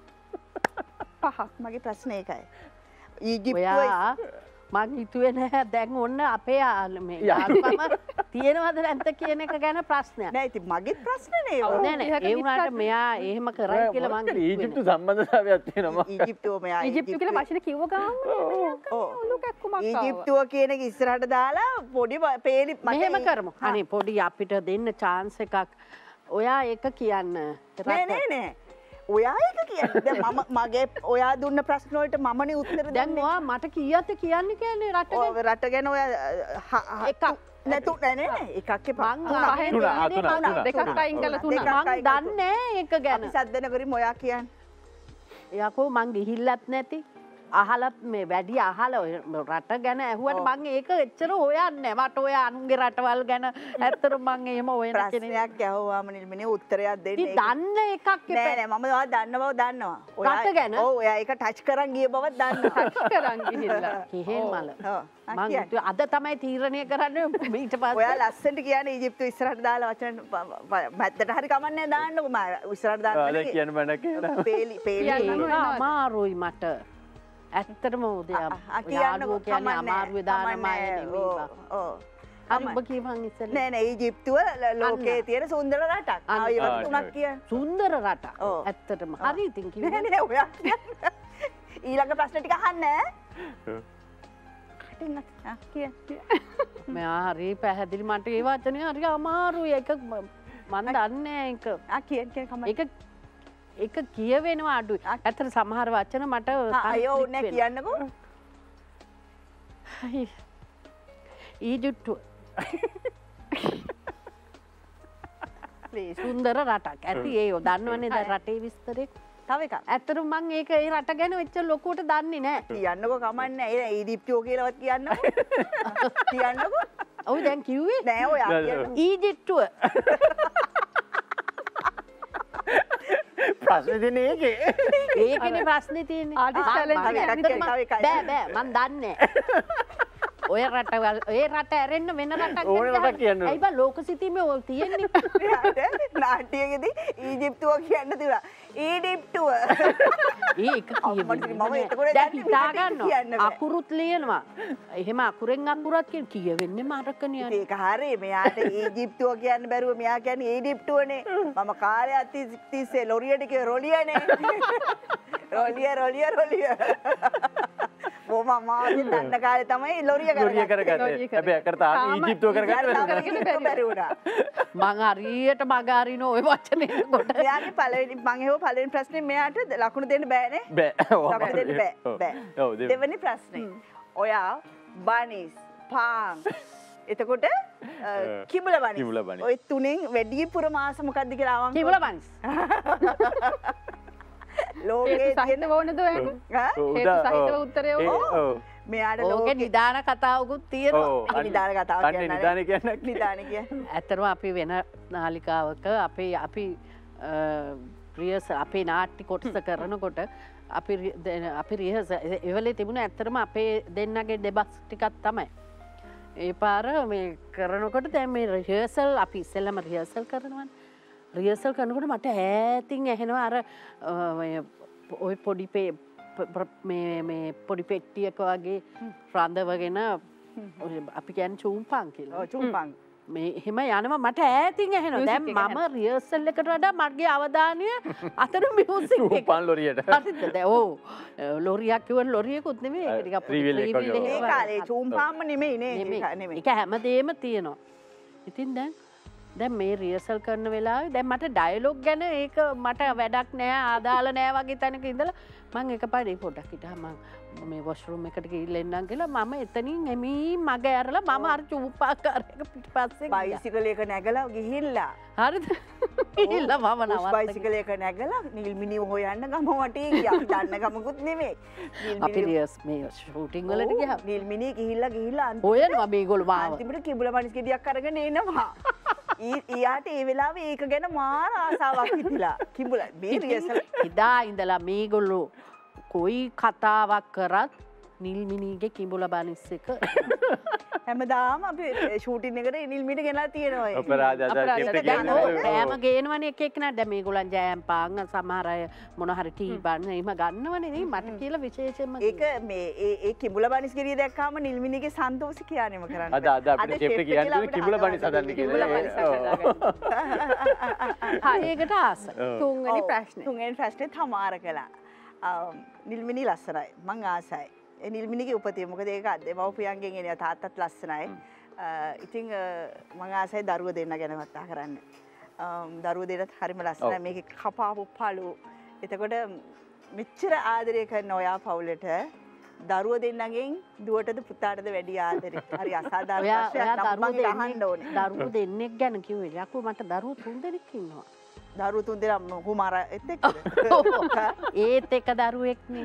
මගේ ප්‍රශ්නේ ඒකයි. ඊජිප්තුව මං හිතුවේ නැහැ දැන් ඔන්න අපේ යාළුකම තියෙනවද නැද්ද කියන එක ගැන ප්‍රශ්නයක්. නෑ ඉතින් මගේ ප්‍රශ්නේ නේ. නෑ නෑ ඒ වුණාට මෙයා එහෙම කරයි කියලා මං ඊජිප්තු සම්බන්ධතාවයක් තියෙනවා. ඊජිප්තුව මෙයා ඊජිප්තු කියලා වචන කිව්ව ගාම ඊජිප්තුව කියන එක ඉස්සරහට දාලා පොඩි පේලි මෙහෙම කරමු. අනේ පොඩි අපිට දෙන්න chance එකක්. ඔයා එක කියන්න නෑ ඔයා එක කියන්න මම මගේ ඔයා දුන්න ප්‍රශ්නවලට මමනේ උත්තර දැන්වා මට කියත කියන්න කියන්නේ රට ගැන ඔය එකක් නැතු නෑ එකක් දෙකක් අයින් කළ තුන මං දන්නේ එක ගැන සද්දනකරින් ඔයා කියන්න යකෝ මං ගිහිල්ලත් නැති අහලත් මේ වැඩි අහල රට ගැන ඇහුවට මං ඒක එච්චර හොයන්න මට ඔය අනුන්ගේ රටවල් ගැන ඇත්තර මං එහෙම හොයන ප්‍රශ්නයක් ඇහුවාම නිල්මිනේ උත්තරයක් දෙන්න දන්න එකක් නෑ මම ඔයා දන්න බව දන්නවා රට ගැන ඔව් ඔයා ඒක ටච් කරන් ගිය බව දන්නවා ටච් කරන් ගිහිල්ලා කෙහෙන් මල මං අද තමයි තීරණය කරන්නේ ඊට පස්සේ ඔයා ලස්සනට කියන්නේ ඊජිප්තුව ඉස්සරහට දාලා වචන මැද්දට හරි කමන්නේ දාන්නකො මම ඉස්සරහට දාන්න කියන්න බෑ කියලා පේලි අමාරුයි මට ඇත්තටම උදේ යාළුවෝ කියන්නේ අමාරුවේ දානමයි නෙමෙයි හරි ඔබ කියපන් ඉස්සෙල්ලා නෑ නෑ ඊජිප්තුව ලෝකයේ තියෙන සුන්දර රටක් ආයෙත් තුනක් කිය සුන්දර රටක් ඇත්තටම හරි ඉතින් කිව්වා නෑ නෑ ඔයා ඊළඟ ප්‍රශ්න ටික අහන්න කටින් මෙයා හරි පැහැදිලි මට ඒ වචනේ හරි අමාරුයි ඒක මන් දන්නේ ඒක කියන්න කම එක කියවෙනවා අඩුයි ඇත්තට සමහර වචන මට අයෝ ඕනේ කියන්නකෝ ඊජිප්තුව සුන්දර රටක් ඇති ඒ දන්නවනේ දැන් රටේ විස්තරේ තව එකක් ඇත්තටම මම ඒක ඒ රට ගැන එච්චර ලොකුවට දන්නේ නැහැ කියන්නකෝ කමන්නේ ඒ ඊජිප්තුව කියලාවත් කියන්නකෝ කියන්නකෝ ඔව් දැන් කිව්වේ නෑ ඔයා කියන්න ඊජිප්තුව ප්‍රශ්න දෙන්නේ ඒකේ ඒකනේ ප්‍රශ්නේ තියෙන්නේ ආටිස් චැලෙන්ජ් බෑ මන් දන්නේ ඔය රටවල් ඒ රට ඇරෙන්න වෙන රටක් ඕන රටක් කියන්න ඇයි බා ලෝක සිතීමේ ඔය තියෙන්නේ නාට්‍යයේදී ඊජිප්තුව කියන්න තිබුණා ඊජිප්තුව ඒක කියවෙන්නේ දැන් හිතා ගන්නවා අකුරුත් ලියනවා එහෙම අකුරෙන් අකුරක් කියවෙන්නේ මරකනේ ඒක හරිය මෙයාට ඊජිප්තුව කියන්න බැරුව මෙයා කියන්නේ ඊජිප්තුවනේ මම කාලයක් තිස්සේ ලොරියට කිය රොලියනේ රොලිය ඕ මම දන්න කාලේ තමයි ලොරිය කරගත්තේ හැබැයි අකට ඊජිප්තුව කරගන්න බැරි වුණා මං හරියට මග අරින ওই වචනේ කොට මෙයාගේ පළවෙනි මං හෙව පළවෙනි ප්‍රශ්නේ මෙයාට ලකුණු දෙන්න බෑනේ ලකුණු දෙන්න බෑ දෙවෙනි ප්‍රශ්නේ ඔයා බනිස් පාන් එතකොට කිඹුල බනිස් ඔය තුනෙන් වැඩිපුර මාස මොකක්ද කියලා ආවන් කිඹුල බනිස් ලෝකේ සහිත ඕනද ඔයාට හේතු සහිතව උත්තරය මෙයාට ලෝකේ නිදාන කතාවකුත් තියෙනවා නිදාන කතාව නිදාන ඇත්තටම අපි වෙන නාලිකාවක අපි රියස අපේ නාට්‍ය කොටස කරනකොට අපි රියස එවලේ තිබුණ ඇත්තටම අපේ දෙන්නගේ දෙබස් ටිකක් තමයි ඒ පාර මේ කරනකොට දැන් මේ රිහර්සල් අපි ඉස්සෙල්ලම රිහර්සල් කරනවනේ රියසල් කරනකොට මට ඈතින් ඇහෙනවා අර ඔය පොඩි මේ පොඩි පෙට්ටියක වගේ රඳවගෙන අපි කියන්නේ චූම්පන් කියලා. චූම්පන්. මේ එහෙම යනවා මට ඈතින් ඇහෙනවා. දැන් මම රියර්සල් එකට වඩා මගේ අවධානය අතන මියුසික් එක. චූම්පන් ලොරියට. හරිද? දැන් ඔව් ලොරියක් කිව්වොත් ලොරියකුත් නෙමෙයි. ඒක ටිකක් ත්‍රිවිල් එක වගේ. ඒ කාලේ චූම්පන්ම නෙමෙයි නේ. ඒක හැමදේම තියෙනවා. ඉතින් දැන් මේ රියර්සල් කරන වෙලාවේ දැන් මට ඩයලොග් ගැන ඒක මට වැඩක් නෑ ආදාළ නෑ වගේ තැනක ඉඳලා මම එකපාරේ පොඩ්ඩක් හිටා මම මේ වොෂ්රූම් එකට ගිහිල්ලා එන්නම් කියලා මම එතනින් එමී මග ඇරලා මම අර චූපාකාරයක පිටිපස්සේ බයිසිකලයක නැගලා ගිහිල්ලා හරිද ගිහිල්ලා මම නවත්තා බයිසිකලයක නැගලා නිල්මිනිව හොයන්න ගම වටේ ගියා දන්න ගමකුත් නෙමෙයි අපි රියර්ස් මේ ෂූටින් වලට ගියා නිල්මිනී ගිහිල්ලා හොයනවා මේගොල්ලෝ මාව අන්තිමට කිඹුල මනිස් ගෙඩියක් අරගෙන එනවා ඊයාට ඒ වෙලාවේ ඒක ගැන මාර ආසාවක් හිතිලා කිඹුල මේ රියර්සල් ඉදා ඉඳලා මේගොල්ලෝ කොයි කතාවක් කරත් නිල්මිනීගේ කිඹුල බනිස් එක හැමදාම අපි ෂූටින් එකට නිල්මිට ගෙනලා තියෙනවා අපරාධ පෑම ගේනවනේ එක එක නෑ දැන් මේගොල්ලන් ජෑම් පාන් සමහර අය මොන හරි ටී බන් එහෙම ගන්නවනේ නේ මට කියලා විශේෂයෙන්ම ඒක මේ ඒ කිඹුල බනිස් ගෙඩිය දැක්කාම නිල්මිනීගේ සන්තෝෂ කියන්නේම කරන්නේ අද අපිට ෂෙෆ් කියන්නේ කිඹුල බනිස් හදන්න කියලා ඒකට ආස තුන්වෙනි ප්‍රශ්නේ තුන්වෙනි ප්‍රශ්නේ තමාර කළා නිල්මිනී ලස්සනයි මං ආසයි නිල්මිනිගේ උපතේ මොකද ඒක දෙමව්පියන්ගෙන් එන තාත්තත් ලස්සනයි. ඉතින් මම ආසයි දරුවෝ දෙන්න ගැන කතා කරන්න. දරුවෝ දෙන්නත් හරිම ලස්සනයි. මේකේ කපාපු පළු. එතකොට මෙච්චර ආදරය කරන ඔයා පවුලට දරුවෝ දෙන්නගෙන් දුවටද පුතාටද වැඩි ආදරේ. හරි අසාධාරණ ප්‍රශ්නයක් නම් මම අහන්න ඕනේ. දරුවෝ දෙන්නෙක් ගැන කිව්වේ. යකෝ මට දරුවෝ 3 දෙනෙක් ඉන්නවා. දරුවෝ 3 දෙනා කුමාර එක්කද? ඒත් එක දරුවෙක්නේ.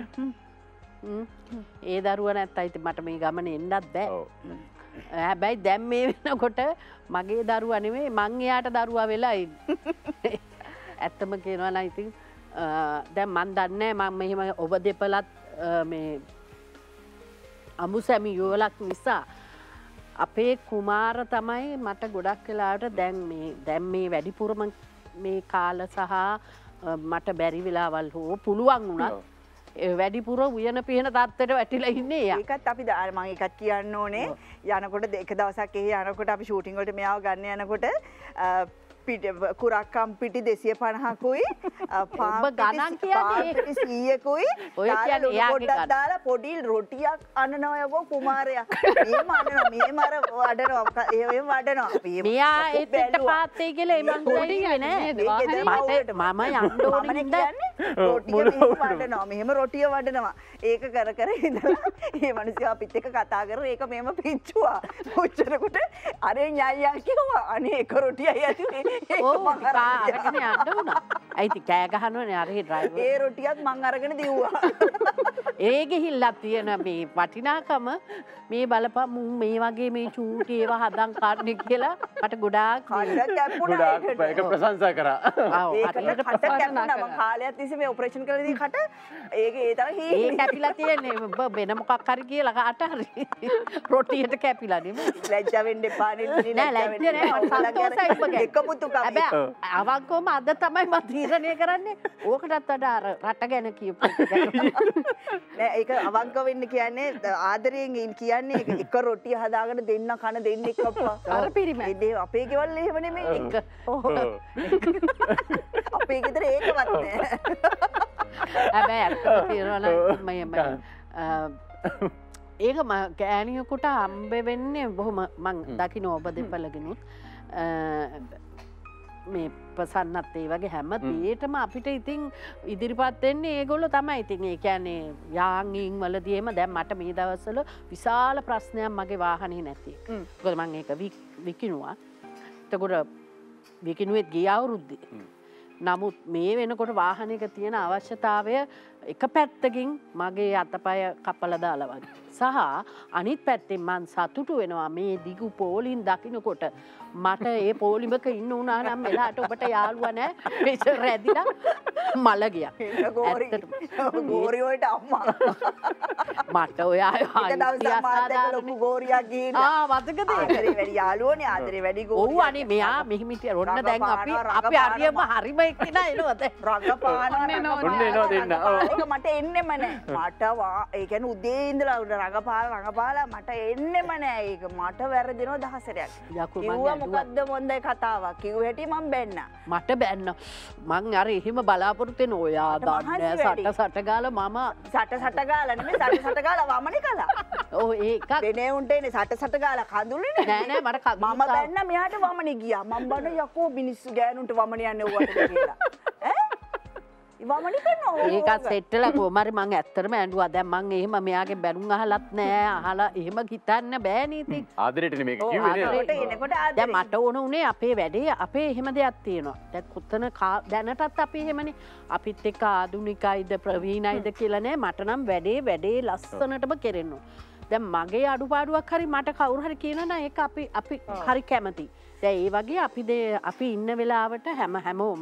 ඒ දරුවා නැත්තම් ඉතින් මට මේ ගමනේ එන්නත් බෑ. හැබැයි දැන් මේ වෙනකොට මගේ දරුවා නෙමෙයි මං එයාට දරුවා වෙලා ඉන්නේ. ඇත්තම කියනවා නම් ඉතින් දැන් මන් දන්නේ මම මෙහෙම ඔබ දෙපළත් මේ අමුසැමි යුවලක් නිසා අපේ කුමාර තමයි මට ගොඩක් වෙලාවට දැන් මේ වැඩිපුරම මේ කාල සහ මට බැරි වෙලාවල් හෝ පුළුවන් වුණත් වැඩිපුර උයන පිහන තත්ත්වයට වැටිලා ඉන්නේ යා. ඒකත් අපි මම එකක් කියන්න ඕනේ. යනකොට එක දවසක් එහි යනකොට අපි ෂූටින් වලට මෙයාව ගන්න යනකොට කුරක්කම් පිටි 250කුයි පාන් ගණන් කියන්නේ 100කුයි ඔය කියන්නේ එයාගේ ගණන්. දාලා පොඩි රොටියක් අන්නනවා යකෝ කුමාරයා. මේම අන්නනවා මේම අර වඩනවා ඒ වඩනවා. මෙයා ඒත් පාත්තේ කියලා එමන් දෙන්නේ නෑ. මම යන්න ඕනේ වඩනවා මෙහෙම රොටිය වඩනවා. ඒක කර කර ඉඳලා මේ මිනිස්සු අපිත් එක්ක කතා කරලා ඒක මෙහෙම පිච්චුවා. ඔච්චරකට අරේ ඤයියා කිව්වා. අනේ එක රොටියයි ඇතුලේ. අරගෙන යන්න වුණා. ඇයිති කෑ ගහනවනේ අර ඩ්‍රයිවර්. ඒ රොටියත් මං අරගෙන දිව්වා. ඒ ගිහිල්ලා තියෙන මේ වටිනාකම මේ බලපන් මුන් මේ වගේ මේ චූටි ඒවා හදන් කන්නේ කියලා මට ගොඩාක් ඒක ප්‍රශංසා කරා. ඒකට කට කැපුණා. මං කාලයක් තිස්සේ මේ ඔපරේෂන් කරලා දී කට ඒ තරම් ඒ කැපිලා තියෙන්නේ වෙන මොකක් හරි කියලා කාට හරි රොටියට කැපිලා නෙමෙයි. ලැජ්ජා වෙන්න එපා නේ. නෑ ලැජ්ජා නෑ සතුටුයි ඔබ එක පුතු කම. හැබැයි අවංකවම අද තමයි මම තීරණය කරන්නේ. ඕකටත් වඩා අර රට ගැන කියපු එක. නෑ ඒක අවංක වෙන්න කියන්නේ ආදරයෙන් කියන්නේ එක රොටිය හදාගෙන දෙන්න කන දෙන්නෙක් අප්පා. අර පිරිම. ඒ අපේ ගෙවල් එහෙම නෙමෙයි එක. අපේ ගෙදර ඒකවත් නෑ. හැබැයි අර කියනවා නම් ඒක ගෑණියෙකුට හම්බ වෙන්නේ බොහොම මං දකින්න ඔබ දෙපළගෙනුත් මේ ප්‍රසන්නත් ඒ වගේ හැම දේටම අපිට ඉතින් ඉදිරිපත් වෙන්නේ ඒගොල්ලෝ තමයි. ඉතින් ඒ කියන්නේ යාන්ගින් වලදීම දැන් මට මේ දවස්වල විශාල ප්‍රශ්නයක් මගේ වාහනේ නැති. මොකද මම ඒක විකිනුවා. එතකොට විකිනුවෙත් ගිය අවුරුද්දේ. නමුත් මේ වෙනකොට වාහනයක තියෙන අවශ්‍යතාවය එක පැත්තකින් මගේ අතපය කපලා දාලා වගේ. සහ අනිත් පැත්තෙන් මං සතුටු වෙනවා මේ දිගු පෝලින් දකින්නකොට මට ඒ පෝලිමක ඉන්න උනා නම් එලාට ඔබට යාළුවා නැහැ. ප්‍රෙෂර් රැදිලා මල ගියා. ගෝරි වලට අම්මා. මට ඔයා එක දවසක් මාත් එක්ක ලොකු ගෝරියක් ගිහිල්ලා. මතකද? ආදරේ වැඩි යාළුවෝනේ ආදරේ වැඩි ගෝරියක්. ඔව් අනේ මෙයා මෙහිමිටිය රොන්න දැන් අපි හරියම හරිම එක්කිනා එනවද? රඟපාන එනවා දෙන්න. ඒක මට එන්නෙම නෑ. මට ඒ කියන්නේ උදේ ඉඳලා රඟපාලා මට එන්නෙම නෑ ඒක. මට වැරදිනවා දහසරයක්. කිව්වා මොකද්ද මොන්දයි කතාවක්. කිව්ව හැටි මම බැන්න. මට බැන්න. මං අර එහෙම බලාපොරොත්තු වෙන ඔයා දන්නේ සට ගාලා මම සට ගාලා නෙමෙයි සට ගාලා වමනේ කළා. ඔව් ඒකත් දෙනේ උන්ට එන්නේ සට ගාලා කඳුලේ නෑ නෑ මට මම බැන්න මෙයාට වමනේ ගියා. මම බන යකෝ මිනිස්සු ගෑනුන්ට වමනේ යන්නේ ඔයාට කියලා. වමනේ කරනවා. ඒකත් සෙට්ටලා කොහමරි මං ඇත්තටම ඇඬුවා. දැන් මං එහෙම මෙයාගේ බැනුම් අහලත් නෑ. අහලා එහෙම හිතන්න බෑනේ ඉතින්. ආදරේටනේ මේක කිව්වේ නේද? දැන් මට ඕන උනේ අපේ වැඩේ අපේ එහෙම දෙයක් තියෙනවා. දැන් කොතන දැනටත් අපි එහෙමනේ. අපිත් එක්ක ආදුනිකයිද ප්‍රවීණයිද කියලා නෑ. මට නම් වැඩේ ලස්සනටම කෙරෙන්න ඕන. දැන් මගේ අඩුපාඩුවක් හරි මට කවුරු හරි කියනවා නම් ඒක අපි හරි කැමතියි. දැන් ඒ වගේ අපි ඉන්න වෙලාවට හැමෝම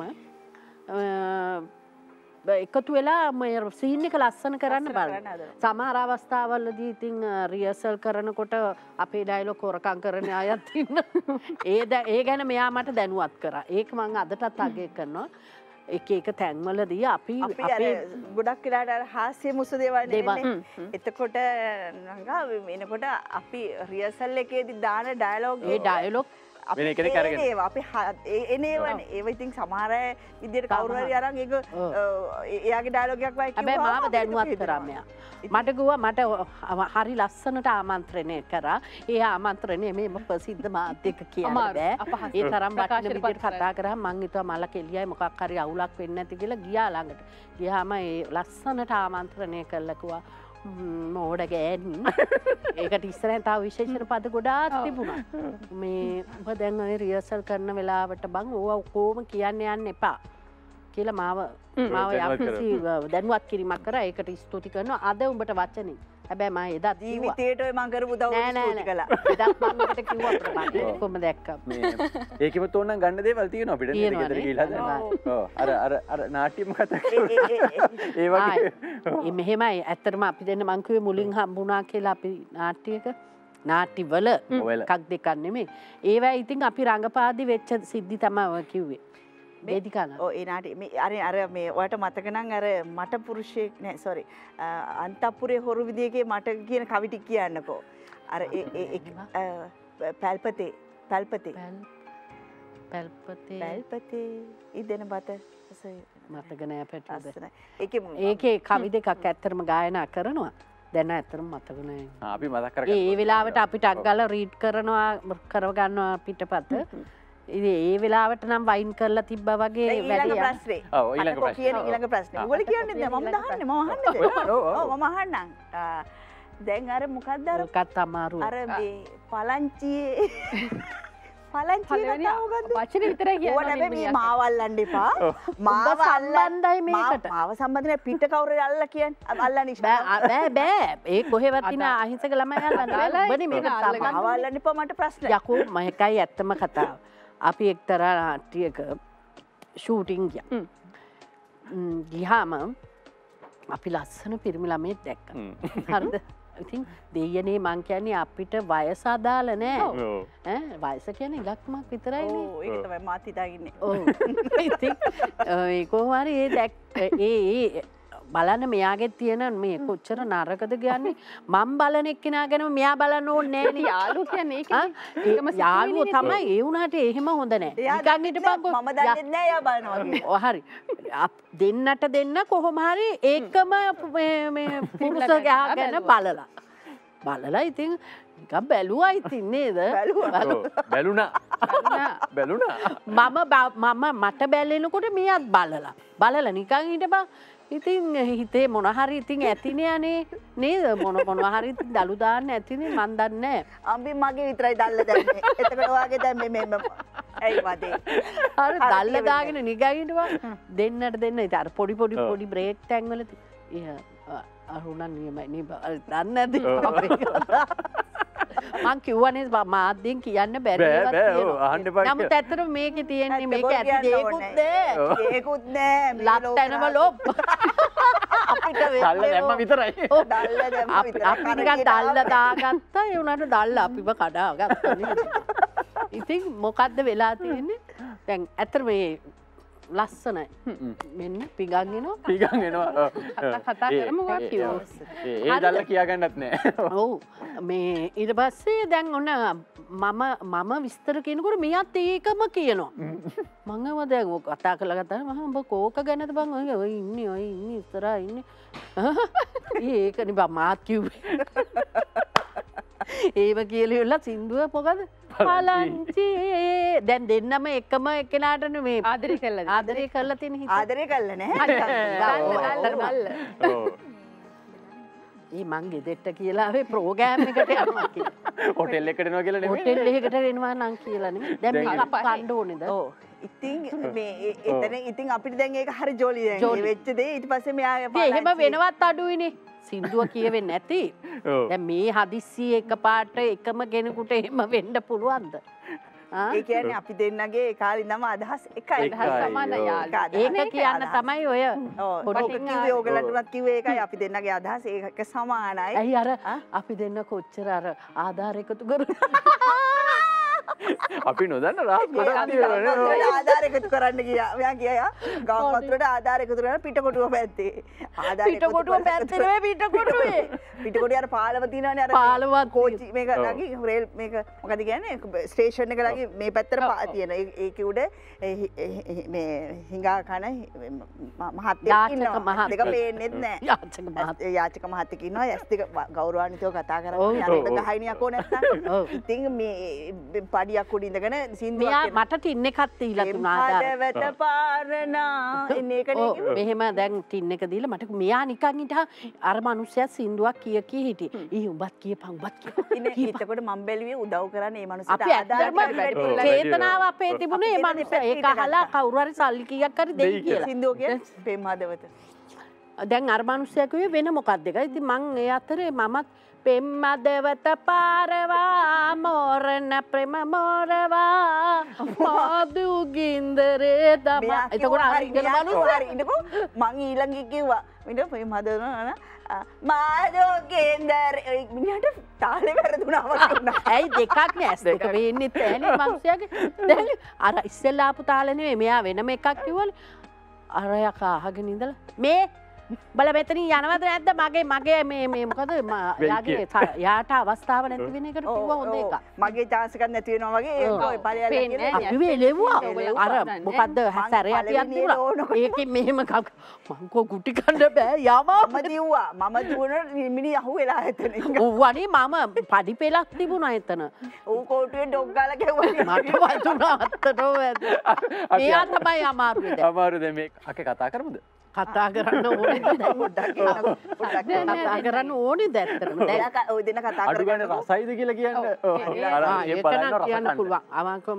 එකතු වෙලා සීන් එක ලස්සන කරන්න බලන්න. සමහර අවස්ථාවලදී ඉතින් රිහර්සල් කරනකොට අපේ ඩයලොග් හොරකම් කරන අයත් ඉන්නවා. ඒ ගැන මෙයා මට දැනුවත් කරා. ඒක මම අදටත් අගය කරනවා. එක තැන්වලදී අපි ගොඩක් වෙලාට හාස්‍ය මුසු දේවල් නෙමෙයි. එතකොට නංගා එනකොට අපි රිහර්සල් එකේදී දාන ඩයලොග් ඒ ඩයලොග් වෙන කෙනෙක් අරගෙන. ඒවා අපි එනේවනේ ඒව ඉතින් සමහර අය විදියට කවුරු හරි අරන් ඒක එයාගේ ඩයලොග් එකක් වයි කිව්වා. හැබැයි මාව දැනුවත් කරා මෙයා. මට කිව්වා මට හරි ලස්සනට ආමන්ත්‍රණය කරා. ඒ ආමන්ත්‍රණය මේම ප්‍රසිද්ධ මාධ්‍යක කියන්න බෑ. ඒ තරම් වටින විදියට කතා කරා මං හිතුවා මල කෙලියයි මොකක් හරි අවුලක් වෙන්නේ නැති කියලා ගියා ළඟට. ගියාම ඒ ලස්සනට ආමන්ත්‍රණය කළා කිව්වා මෝඩ ගෑනි. ඒකට ඉස්සරහින් තව විශේෂණ පද ගොඩාක් තිබුණා. මේ ඔබ දැන් ඔය රිහර්සල් කරන වෙලාවට බං ඕවා කොහොම කියන්න යන්න එපා කියලා මාව යම්කිසි දැනුවත් කිරීමක් කරා. ඒකට ස්තුති කරනවා. අද උඹට වචනේ. හැබැයි මම එදා ජීවිතේට ඔය මං කරපු උදව් ස්තුති කළා. එදා මම ඔකට කිව්වා ප්‍රමාණය කොහොම දැක්කා. ඒකෙම තෝරනම් ගන්න දේවල් තියෙනවා අපිට නේද ගෙදර ගිහලා දැන්. ඔව් අර නාට්‍යම කතා කරා. ඒ වගේ මෙහෙමයි ඇත්තටම අපි දෙන්න මං කිව්වේ මුලින් හම්බුණා කියලා අපි නාට්‍යයක නාට්‍යවල එකක් දෙකක් නෙමෙයි. ඒවා ඉතින් අපි රංගපාදි වෙච්ච සිද්ධි තමයි ඔය කිව්වේ. වේදිකාන. ඔව් ඒ නාට්‍ය මේ අර මේ ඔයාලට මතක නම් අර මට පුරුෂයෙක් නෑ සෝරි අන්තපුරේ හොරු විදියකේ මට කියන කවි ටික කියන්නකෝ. අර පැල්පතේ ඉදෙන බත මතක නෑ පැටලුද. ඒකේ කවි දෙකක් ඇත්තටම ගායනා කරනවා. දැන් ඇත්තටම මතක නෑ. අපි මතක් කරගන්න. ඒ වෙලාවට අපිට අග්ගල රීඩ් කරනවා කරගන්නවා පිටපත. ඒ වෙලාවට නම් වයින් කරලා තිබ්බා වගේ වැඩි ප්‍රශ්නේ. ඔව් ඊළඟ ප්‍රශ්නේ. ඊළඟ ප්‍රශ්නේ. උගල කියන්නේ දැන් මම දහන්නේ මම අහන්නද? ඔව් මම අහන්නම්. දැන් අර මොකක්ද අර මොකක්ද අමාරු. අර මේ පලංචියේ වචන විතරයි කියන්නේ. මේ මාව අල්ලන්න එපා. මාව සම්බන්ධයි මේකට. මාව සම්බන්ධ නැහැ පිට කවුරු අල්ලලා කියන්නේ. අල්ලන්න ඉස්සෙල්ලා බෑ. ඒ කොහෙවත් ඉන අහිංසක ළමයි අල්ලන්න. ඔබනේ මේක මාව අල්ලන්න එපා මට ප්‍රශ්න. යකෝ මහකයි ඇත්තම කතාව. අපි එක්තරා නාට්‍යයක ෂූටින් ගියා. ගියාම අපි ලස්සන පිරිමි ළමයෙක් දැක්කා. හරිද? ඉතින් දෙයනේ මං කියන්නේ අපිට වයස අදාළ නෑ. වයස කියන්නේ ඉලක්කමක් විතරයිනේ. ඔව් ඒක තමයි මාත් හිතාගින්නේ. ඔව්. ඉතින් ඒ කොහොම හරි ඒ බලන්න මෙයාගේ තියෙන මේ කොච්චර නරකද කියන්නේ මම බලන එක්කෙනා ගැන මෙයා බලන්න ඕනේ නෑනේ. යාළුවෝ කියන්නේ ඒකම යාළුවෝ තමයි ඒ වුණාට එහෙම හොඳ නෑ. නිකන් හිටපන්කෝ. මම දන්නේ නෑ යා බලනවා කියලා. හරි. දෙන්නට දෙන්න කොහොම හරි ඒකම මේ පුරුෂ ගැන බලලා ඉතින් නිකන් බැලුවා ඉතින් නේද? බැලුණා. මම මට බැලෙනකොට මෙයාත් බලලා නිකන් හිටපන්. ඉතින් හිතේ මොන හරි ඉතින් ඇතිනේ අනේ නේද මොන හරි දලු දාන්න ඇතිනේ මන් දන්නේ නැහැ. අම්බි මගේ විතරයි දැල්ල දැම්මේ. එතකොට ඔයාගේ දැම්මේ මෙන්න ඇයි වදේ. අර දැල්ල දාගෙන නිකන් හිටපන්. දෙන්නට දෙන්න ඉතින් අර පොඩි බ්‍රේක් ටැන් වල අරුණන් නියමයි නේ දන්නේ නැද්ද? මං කිව්වනේ මාධ්‍යෙන් කියන්න බැරි ඒවා තියෙනවා. නමුත් ඇත්තටම මේකේ තියෙන්නේ මේක ඇති දේකුත් නෑ. ලක්තැනම ලොප්. අපිට දල්ල දැම්ම විතරයි. දල්ල දැම්ම විතරයි. අපි නිකන් දල්ල දාගත්තා ඒ උනාට දල්ල අපිව කඩාගත්තා නේද? ඉතින් මොකද්ද වෙලා තියෙන්නේ? දැන් ඇත්තට මේ ලස්සනයි. මෙන්න පිගන් එනවා. කතා කරමු වාකියෝ. ඒ දල්ල කියාගන්නත් නෑ. ඔව්. මේ ඊට පස්සේ දැන් ඔන්න මම විස්තර කියනකොට මෙයාත් ඒකම කියනවා. මම දැන් කතා කරලා ගත්තා මම ඔබ කෝක ගැනද බං ඔය ඉන්නේ ඉස්සරහා ඉන්නේ. ඒකනේ බං මාත් කිව්වේ. ඒව කියලා ඉවරලා සින්දුව මොකද? පලංචියේ දැන් දෙන්නම එකම එක්කෙනාට මේ ආදරේ කරලා තියෙන හිත. ආදරේ කළා නෑ. ඒ මං ගෙදෙට්ට කියලා ආවේ ප්‍රෝග්‍රෑම් එකට යනවා කියලා. හොටෙල් එකට එනවා කියලා නෙමෙයි. හොටෙල් එකකට එනවා නම් කියලා නෙමෙයි. දැන් මේක කන්න ඕනේද? ඔව්. ඉතින් මේ එතන ඉතින් අපිට දැන් ඒක හරි ජොලි දැන්. ඒ වෙච්ච දේ ඊට පස්සේ මෙයා එහෙම වෙනවත් අඩුයිනේ. සින්දුව කියවෙන්නේ නැති. දැන් මේ හදිස්සියේ එකපාරට එකම කෙනෙකුට එහෙම වෙන්න පුළුවන්ද? ඒ කියන්නේ අපි දෙන්නගේ ඒ කාලේ ඉඳන්ම අදහස් එකයි. සමාන යාළුවෝ. ඒක කියන්න තමයි ඔය පොඩි කිව්වේ ඕගලන්ටවත් කිව්වේ ඒකයි අපි දෙන්නගේ අදහස් ඒක සමානයි. ඇයි අර අපි දෙන්න කොච්චර අර ආධාර එකතු කරු අපි නොදන්න රහස් ගොඩක් තියෙනවා ආධාර එකතු කරන්න ගියා. මෙයා ගියා ගම් වතුරට ආධාර එකතු කරන පිටකොටුව පැත්තේ. ආධාර පිටකොටුව පැත්තේ නෙවෙයි පිටකොටුවේ. පිටකොටුවේ අර පාලම තියෙනවනේ අර පාලවත් කෝච්චි මේක ළඟි රේල් මේක මොකද කියන්නේ ස්ටේෂන් එක ළඟි මේ පැත්තට තියෙන. ඒකේ උඩ මේ හිඟා කන මහත්තයෙක් ඉන්නවා. දෙක පේන්නේත් නැහැ. යාචක මහත්තයෙක් ඉන්නවා. ඇස් දෙක ගෞරවාන්විතව කතා කරන්නේ. අර ගහයින යකෝ නැත්තම්. ඉතින් මේ පඩියක් උඩ ඉඳගෙන සින්දුවක් මෙයා මට ටින් එකක් දීලා තුනා හදවත පාරනා එන්නේ ඒකනේ කිව්වේ. මෙහෙම දැන් ටින් එක දීලා මට මෙයා නිකන් හිටා අර මිනිස්සයා සින්දුවක් කිය හිටි. ඊ උඹත් කියපන් උඹත් කියපන්. ඉන්නේ එතකොට මම බැලුවේ උදව් කරන්නේ මේ මනුස්සයාට අපි ඇත්තටම චේතනාව අපේ තිබුණේ මේ මනුස්සයා ඒක අහලා කවුරු හරි සල්ලි කීයක් හරි දෙයි කියලා. සින්දුව කියන්නේ ප්‍රේම හදවත. දැන් අර මිනිස්සයා කිව්වේ වෙන මොකක්ද ඒක. ඉතින් මං ඒ අතරේ මමත් පෙම්මදවත පාරවා මෝරණ ප්‍රේම මෝරවා මාදු ගින්දරේ දමා එතකොට අර ඉගෙන මනුස්සයා හරි ඉන්නකෝ මං ඊළඟ කිව්වා මිනිහ ප්‍රේම හදවත මාදු ගින්දරේ මිනිහට තාලේ වැරදුනා වගේ වුණා. ඇයි දෙකක් නේ ඇස් දෙක වෙන්නේ තෑනේ මනුස්සයාගේ. දැන් අර ඉස්සෙල්ලා ආපු තාලේ නෙවෙයි මෙයා වෙනම එකක් කිව්වලු. අර යකා අහගෙන ඉඳලා මේ බල මෙතනින් යනවද නැද්ද මගේ මේ මොකද යාගේ යාට අවස්ථාව නැති වෙන එකට කිව්වා හොඳ එකක්. මගේ chance එකක් නැති වෙනවා වගේ ඒක ඔය ඵලයල්ලා කියන්නේ. අපි වෙලෙව්වා. අර මොකද්ද සැරේ අටියක් තිබුණා. ඒකෙන් මෙහෙම මං කෝ ගුටි කන්න බෑ යවා. මම දිව්වා. මම දුවන මිනි අහුවෙලා එතන. ඔව්වනේ මම පඩි පෙලක් තිබුණා එතන. ඌ කෝටුවේ ඩොග් ගාලා ගැව්වා. මට වතුනා අත්තටෝ ඇද. මෙයා තමයි අමාරුද. අමාරුද මේ අකේ කතා කරමුද? කතා කරන්න ඕනේ කතා කරන්න ඕනේ දැත්තටම දැන් ඔය දෙන්න කතා අඩු ගන්න රසයිද කියලා කියන්න ඒක නම් කියන්න පුළුවන් අවංකවම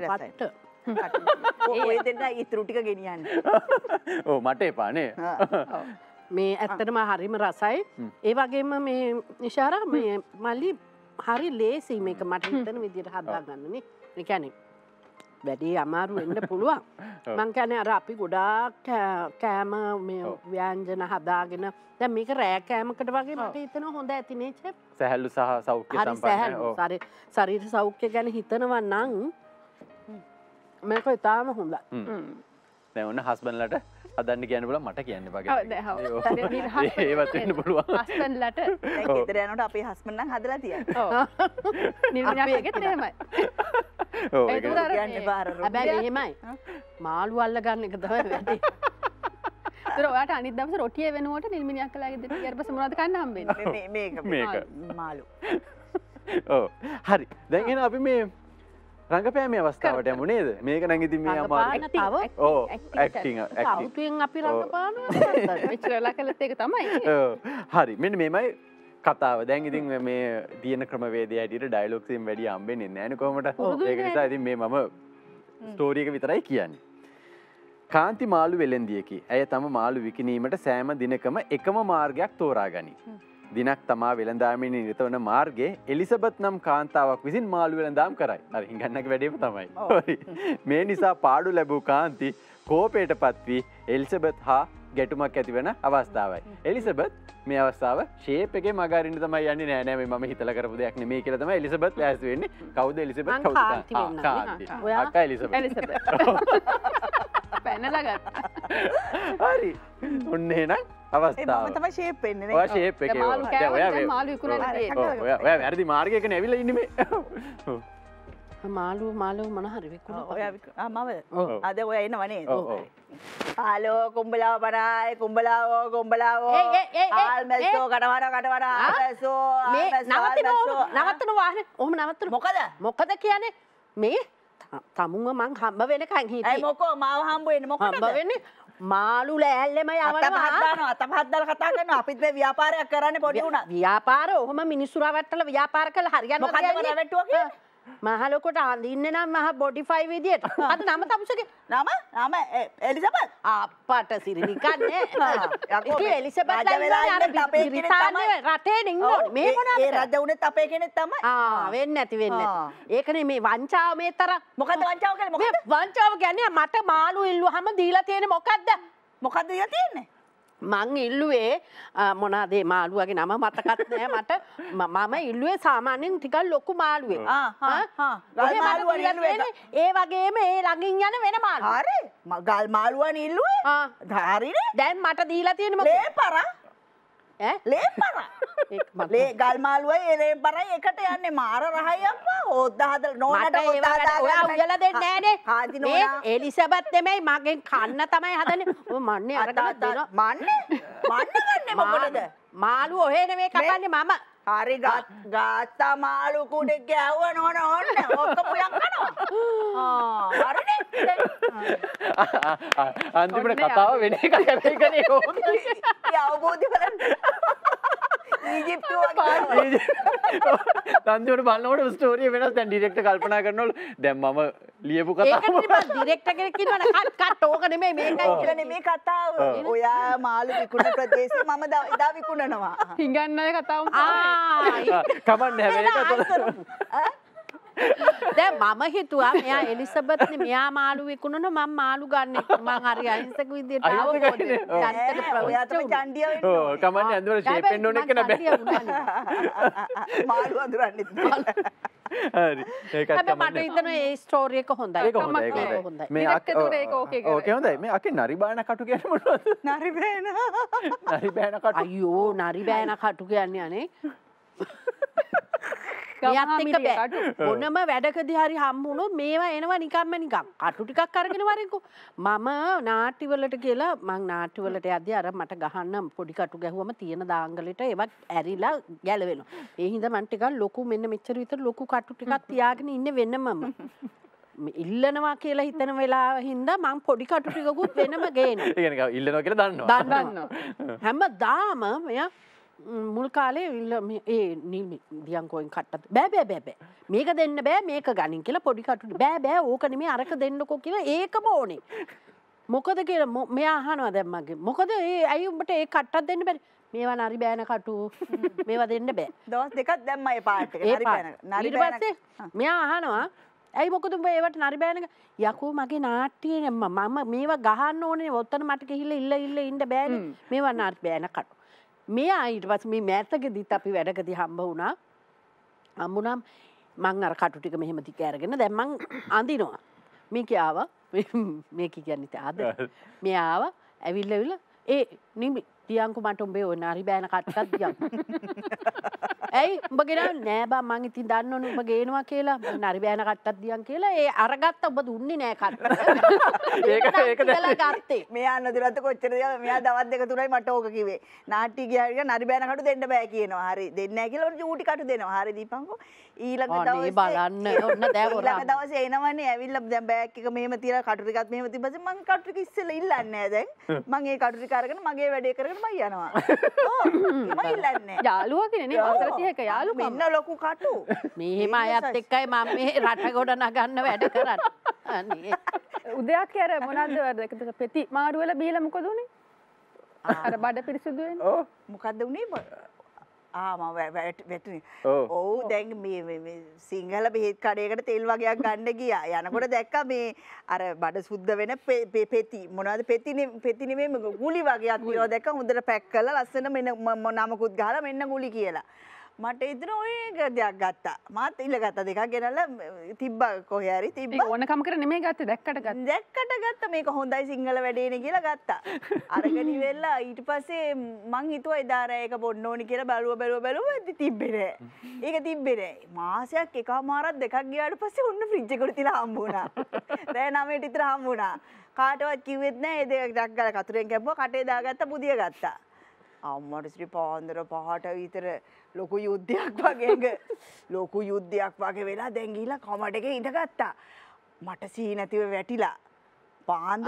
පට්ට ඔය දෙන්න ඉතුරු ටික ගෙනියන්න ඔව් මට එපා නේ මේ ඇත්තටම හරිම රසයි ඒ වගේම මේ ඉෂාරා මේ මල්ලි හරි ලේසි මේක මට හිතන විදිහට හදාගන්න නේ ඒ කියන්නේ වැඩි අමාරු වෙන්න පුළුවන්. මං කියන්නේ අර අපි ගොඩාක් කෑම මේ ව්‍යංජන හදාගෙන දැන් මේක රෑ කෑමකට වගේ මට හිතෙනවා හොඳ ඇති නේ චෙප්. සැහැල්ලු සහ සෞඛ්‍ය සම්පන්න. ඔව්. ශරීර සෞඛ්‍ය ගැන හිතනවා නම් මේක ඉතාලම හොඳයි. දැන් ඔන්න හස්බන්ඩ්ලට හදන්න කියන්න බලන්න මට කියන්න බෑ. ඒවත් වෙන්න පුළුවන්. හස්බන්ඩ්ලට දැන් ගෙදර යනකොට අපේ හස්බන්ඩ් නම් හදලා තියෙනවා. ඔව්. නිර්මයාගෙත් එහෙමයි. ඔව් ඒක කියන්න බාර රො. හැබැයි එහෙමයි. මාළු අල්ල ගන්න එක තමයි වැඩි. ඒතර ඔයාට අනිත් දවසේ රොටිය වෙනුවට නිල්මිණියක් කළා ගෙදර ඊට පස්සේ මොනවද කන්න හම්බෙන්නේ? මේක මාළු. ඔව්. හරි. දැන් එහෙනම් අපි මේ රංගපෑමේ අවස්ථාවට යමු නේද? මේක නම් ඉතින් මේ අමාරු. ඔව් ඇක්ටිං සෞතුයෙන් අපි රංගපානවා. මෙච්චරලා කළත් ඒක තමයි. ඔව්. හරි. මෙන්න මේමයි කතාව. දැන් ඉතින් මේ තියෙන ක්‍රමවේදය හැටියට ඩයලොග්ස් එකෙන් වැඩි හම්බෙන්නේ නැහැ නේ කොහොමද? ඒක නිසා ඉතින් මේ මම ස්ටෝරි එක විතරයි කියන්නේ. කාන්ති මාළු වෙලෙන්දියකි. ඇය තම මාළු විකිණීමට සෑම දිනකම එකම මාර්ගයක් තෝරා ගනී. දිනක් තමා වෙළඳාමේ නිරත වන මාර්ගයේ එලිසබෙත් නම් කාන්තාවක් විසින් මාළු වෙළඳාම් කරයි. අර හිඟන්නක වැඩේම තමයි. මේ නිසා පාඩු ලැබූ කාන්ති කෝපයටපත් වී එලිසබෙත් හා ගැටුමක් ඇති වෙන අවස්ථාවයි. එලිසබෙත් මේ අවස්ථාව ෂේප් එකේ මග අරින්න තමයි යන්නේ නෑ නෑ මේ මම හිතලා කරපු දෙයක් නෙමෙයි කියලා තමයි එලිසබෙත් ලෑස්ති වෙන්නේ. කවුද එලිසබෙත් කවුද? කාන්ති. අක්කා එලිසබෙත්. පැනලා ගත්තා. හරි. ඔන්න එහෙනම් අවස්ථාව. මම තමයි ෂේප් වෙන්නේ නේ. ඔයා ෂේප් එකේ. මාළු කෑවොත් මාළු විකුණලා තියෙන්නේ. ඔයා වැරදි මාර්ගයකනේ ඇවිල්ලා ඉන්නේ මේ. මාළු මොන හරි විකුණන. ඔයා මම අද ඔයා එනවනේ. ඔව්. හලෝ කුඹලාව බරයි කුඹලාවෝ ආල්මැස්සෝ කටවර ආල්මැස්සෝ මේ නවත්තන වාහනේ ඔහොම නවත්තන මොකද කියන්නේ මේ තමුන්ව මං හම්බ වෙනකන් හිටියේ ඇයි මොකෝ මාව හම්බ වෙන්නේ මොකටද හම්බ වෙන්නේ මාළු ලෑල්ලෙම යවනවා අතපහත් දාලා කතා කරනවා අපිත් මේ ව්‍යාපාරයක් කරන්නේ පොඩි උනා ව්‍යාපාර ඔහොම මිනිස්සු රවට්ටලා ව්‍යාපාර කළා හරියන්නේ මොකද්ද රවට්ටුවා කියන්නේ මහ ලොකොට අඳින්න නම් මහ බොඩිෆයි විදියට අද නම තමුසගේ නම එලිසබෙත් අප්පට සිරිනි කන්නේ ඉතින් එලිසබෙත් රිතාන්නේ රටේ නින්නෝනේ මේ මොනවද ඒ රජ උනේත් අපේ කෙනෙක් තමයි වෙන්නේ නැති වෙන්නේ ඒකනේ මේ වංචාව මේ තරම් මොකද්ද වංචාව කියන්නේ මොකද්ද වංචාව කියන්නේ මට මාළු ඉල්ලුවාම දීලා තියෙන්නේ මොකද්ද දීලා තියෙන්නේ මං ඉල්ලුවේ මොනාදේ මාළුවගේ නම මතකත් නෑ මට මම ඉල්ලුවේ සාමාන්‍යයෙන් ටිකක් ලොකු මාළුවෙක්. ඒ වගේම ඒ ළඟින් යන වෙන මාළුවෙක්. හරි. ගල් මාළුවන් ඉල්ලුවේ? හරිනේ. දැන් මට දීලා තියෙන්නේ මොකද? ලේපර. ලේපර. ලේ ගල් මාළුවයි ලේපරයි එකට යන්නේ මාර රහයි අම්මා. හොද්දා හදලා නෝනට හොද්දා දාලා ඔයා උයලා දෙන්නේ නෑනේ. කාන්ති නෝනා. එලිසබෙත් නෙමෙයි මගෙන් කන්න තමයි හදන්නේ. ඔය මන්නේ අරගෙන දෙනවා. මන්නේ ගන්නේ මොකටද? මාළු ඔහේ නෙමෙයි කපන්නේ මම. හරි ගාත්තා මාළු කුඩේ ගැව්ව නෝන ඕන්න ඔක්කොම යන් කනවා. හරිනේ. අන්තිමට කතාව වෙන එකක් හැබැයි කනේ ඕන. ඒ අවබෝධය බලන්න. ඊජිප්තුව වගේ. අන්තිමට බලනකොට ස්ටෝරිය වෙනස්. දැන් ඩිරෙක්ටර් කල්පනා කරනවලු දැන් මම ලියපු කතාව. ඒක නෙමෙයි ඩිරෙක්ටර් කෙනෙක් ඉන්නවනේ කට් ඕක නෙමෙයි මේකයි කියලා නෙමෙයි කතාව. ඔයා මාළු විකුණන ප්‍රදේශේ මම එදා විකුණනවා. හිඟන්නයි කතාව. කමන්නේ හැබැයි දැන් මම හිතුවා මෙයා එලිසබෙත්නේ මෙයා මාළු විකුණන මම මාළු ගන්න මම හරි අහිංසක විදියට ආව ඔයා තමයි චණ්ඩිය වෙන්නේ. ඔව් කමන්නේ අඳුර ෂේප් වෙන්න ඕන එක නෑ. මාළු අඳුරන්නේ හරි ඒකත් තමයි. මට හිතෙනවා මේ ස්ටෝරි එක හොඳයි. ඒක හොඳයි. මේ ඕකේ හොඳයි. මේ අකේ නරි බාන කටු කියන්නේ මොනවද? නරි බෑන. නරි බෑන කටු. අයියෝ නරි බෑන කටු කියන්නේ අනේ. මොනම වැඩකදී හරි හම්බුනොත් මේවා එනවා නිකම්ම නිකම් කටු ටිකක් අරගෙන වරෙන්කෝ. මම නාට්‍යවලට කියලා මං නාට්‍යවලට යද්දී අර මට ගහන්න පොඩි කටු ගැහුවම තියෙන දාංගලෙට ඒවත් ඇරිලා ගැලවෙනවා. ඒ හින්දා මං ටිකක් ලොකු මෙන්න මෙච්චර විතර ලොකු කටු ටිකක් තියාගෙන ඉන්නේ වෙනමම. ඉල්ලනවා කියලා හිතන වෙලාව හින්දා මං පොඩි කටු ටිකකුත් වෙනම ගේනවා. ඒ කියන්නේ ඉල්ලනවා කියලා දන්නවා. හැමදාම මෙයා මුල් කාලේ දියන්කෝයින් කට්ටත් බෑ මේක දෙන්න බෑ මේක ගනින් කියලා පොඩි කටු බෑ ඕක නෙමෙයි අරක දෙන්නකෝ කියලා ඒකම ඕනේ. මොකද කියලා මෙයා අහනවා දැන් මගේ මොකද ඇයි උඹට ඒ කට්ටක් දෙන්න බැරි? මේවා නරි බෑන කටු මේවා දෙන්න බෑ. දවස් දෙකක් දැම්මා ඒ පාට් එක. නරි බෑන. ඊට පස්සේ මෙයා අහනවා ඇයි මොකද උඹ ඒවට නරි බෑන යකෝ මගේ නාට්‍යයේ මම මේවා ගහන්න ඕනේ ඔතන මට ගිහිල්ලා ඉන්න බෑනේ මේවා නරි බෑන කටු. මෙයා ඊට පස්සේ මේ මෑතකදීත් අපි වැඩකදී හම්බුණා මං අර කටු ටික මෙහෙම දිග අරගෙන දැන් මං අඳිනවා. මේක ආවා මේක කියන්නේ ආද මෙයා ආවා ඇවිල්ලා නිමි තියන්කෝ මට උඹේ ඔය නරි බෑන කට්ටක් දියන්. ඇයි උඹ ගෙනාවේ නෑ බා මං ඉතින් දන්නවනේ උඹ ගේනවා කියලා නරි බෑන කට්ටක් දියන් කියලා ඒ අරගත්ත ඔබ දුන්නේ නෑ කට්ට. ඒක ගත්තේ. මෙයා නදුරත් කොච්චර දියව මෙයා දවස් දෙක තුනයි මට ඕක කිව්වේ. නාට්‍ය ගියා නරි බෑන කටු දෙන්න බෑ කියනවා. හරි දෙන්නේ නෑ කියලා චූටි කටු දෙනවා. හරි දීපන්කෝ ඊළඟ දවසේ බලන්න ඔන්න දැන් ඊළඟ දවසේ එනවනේ ඇවිල්ලා දැන් බෑග් එක මෙහෙම තියලා කටු ටිකත් මෙහෙම තිබ්බසේ මං කටු ටික ඉස්සෙල්ලා ඉල්ලන්නේ නෑ දැන්. මං ඒ කටු ටික අරගෙන මගේ වැඩේ කරගෙන මම යනවා. මම ඉල්ලන්නේ යාළුවා කියන්නේ වසර 30ක යාළුකම. මෙන්න ලොකු කටු. මෙහෙම අයත් එක්කයි මම මේ රට ගොඩ නගන්න වැඩ කරන්නේ. අනේ උදයක් අර මොනවද පෙති මාරු වල බීලා මොකද උනේ? අර බඩ පිරිසුදු වෙන්නේ. ඔව් මොකද්ද උනේ? මම වැටුනේ. ඔව් දැන් මේ සිංහල බෙහෙත් කඩේකට තෙල් වගේක් ගන්න ගියා. යනකොට දැක්කා මේ අර බඩ සුද්ධ වෙන පෙති මොනවද පෙති නෙමෙයි ගුලි වගේක් තියෙනවා දැක්කා. හොඳට පැක් කරලා ලස්සන මෙන්න නමකුත් ගහලා මෙන්න ගුලි කියලා. මට හිතෙනවා ඔය දෙයක් ගත්තා. මාත් ඉල්ලගත්තා දෙකක් ගෙනල්ලා තිබ්බා කොහේ හරි තිබ්බා. ඕනකම කර නෙමෙයි ගත්තේ දැක්කට ගත්තා. මේක හොඳයි සිංහල වැඩේනේ කියලා ගත්තා. අරගෙන ඉවෙලා ඊට පස්සේ මං හිතුවා එදා රෑ එක බොන්න ඕනි කියලා බැලුවා තිබ්බේ නෑ. ඒක තිබ්බේ නෑ. මාසයක් එකමාරක් දෙකක් ගියාට පස්සේ ඔන්න ෆ්‍රිජ් එකට තියලා හම්බුණා. රෑ 9ට විතර හම්බුණා. කාටවත් කිව්වෙත් නෑ ඒ දෙක ඩක් ගාලා කතුරෙන් කැපුවා කටේ දාගත්තා බුදිය ගත්තා. අම්මට ඉතින් පාන්දර 5ට විතර ලොකු යුද්ධයක් වගේ වෙලා දැන් ගිහිල්ලා කමඩ එකේ ඉඳගත්තා. මට සිහි නැතිව වැටිලා. පාන්දර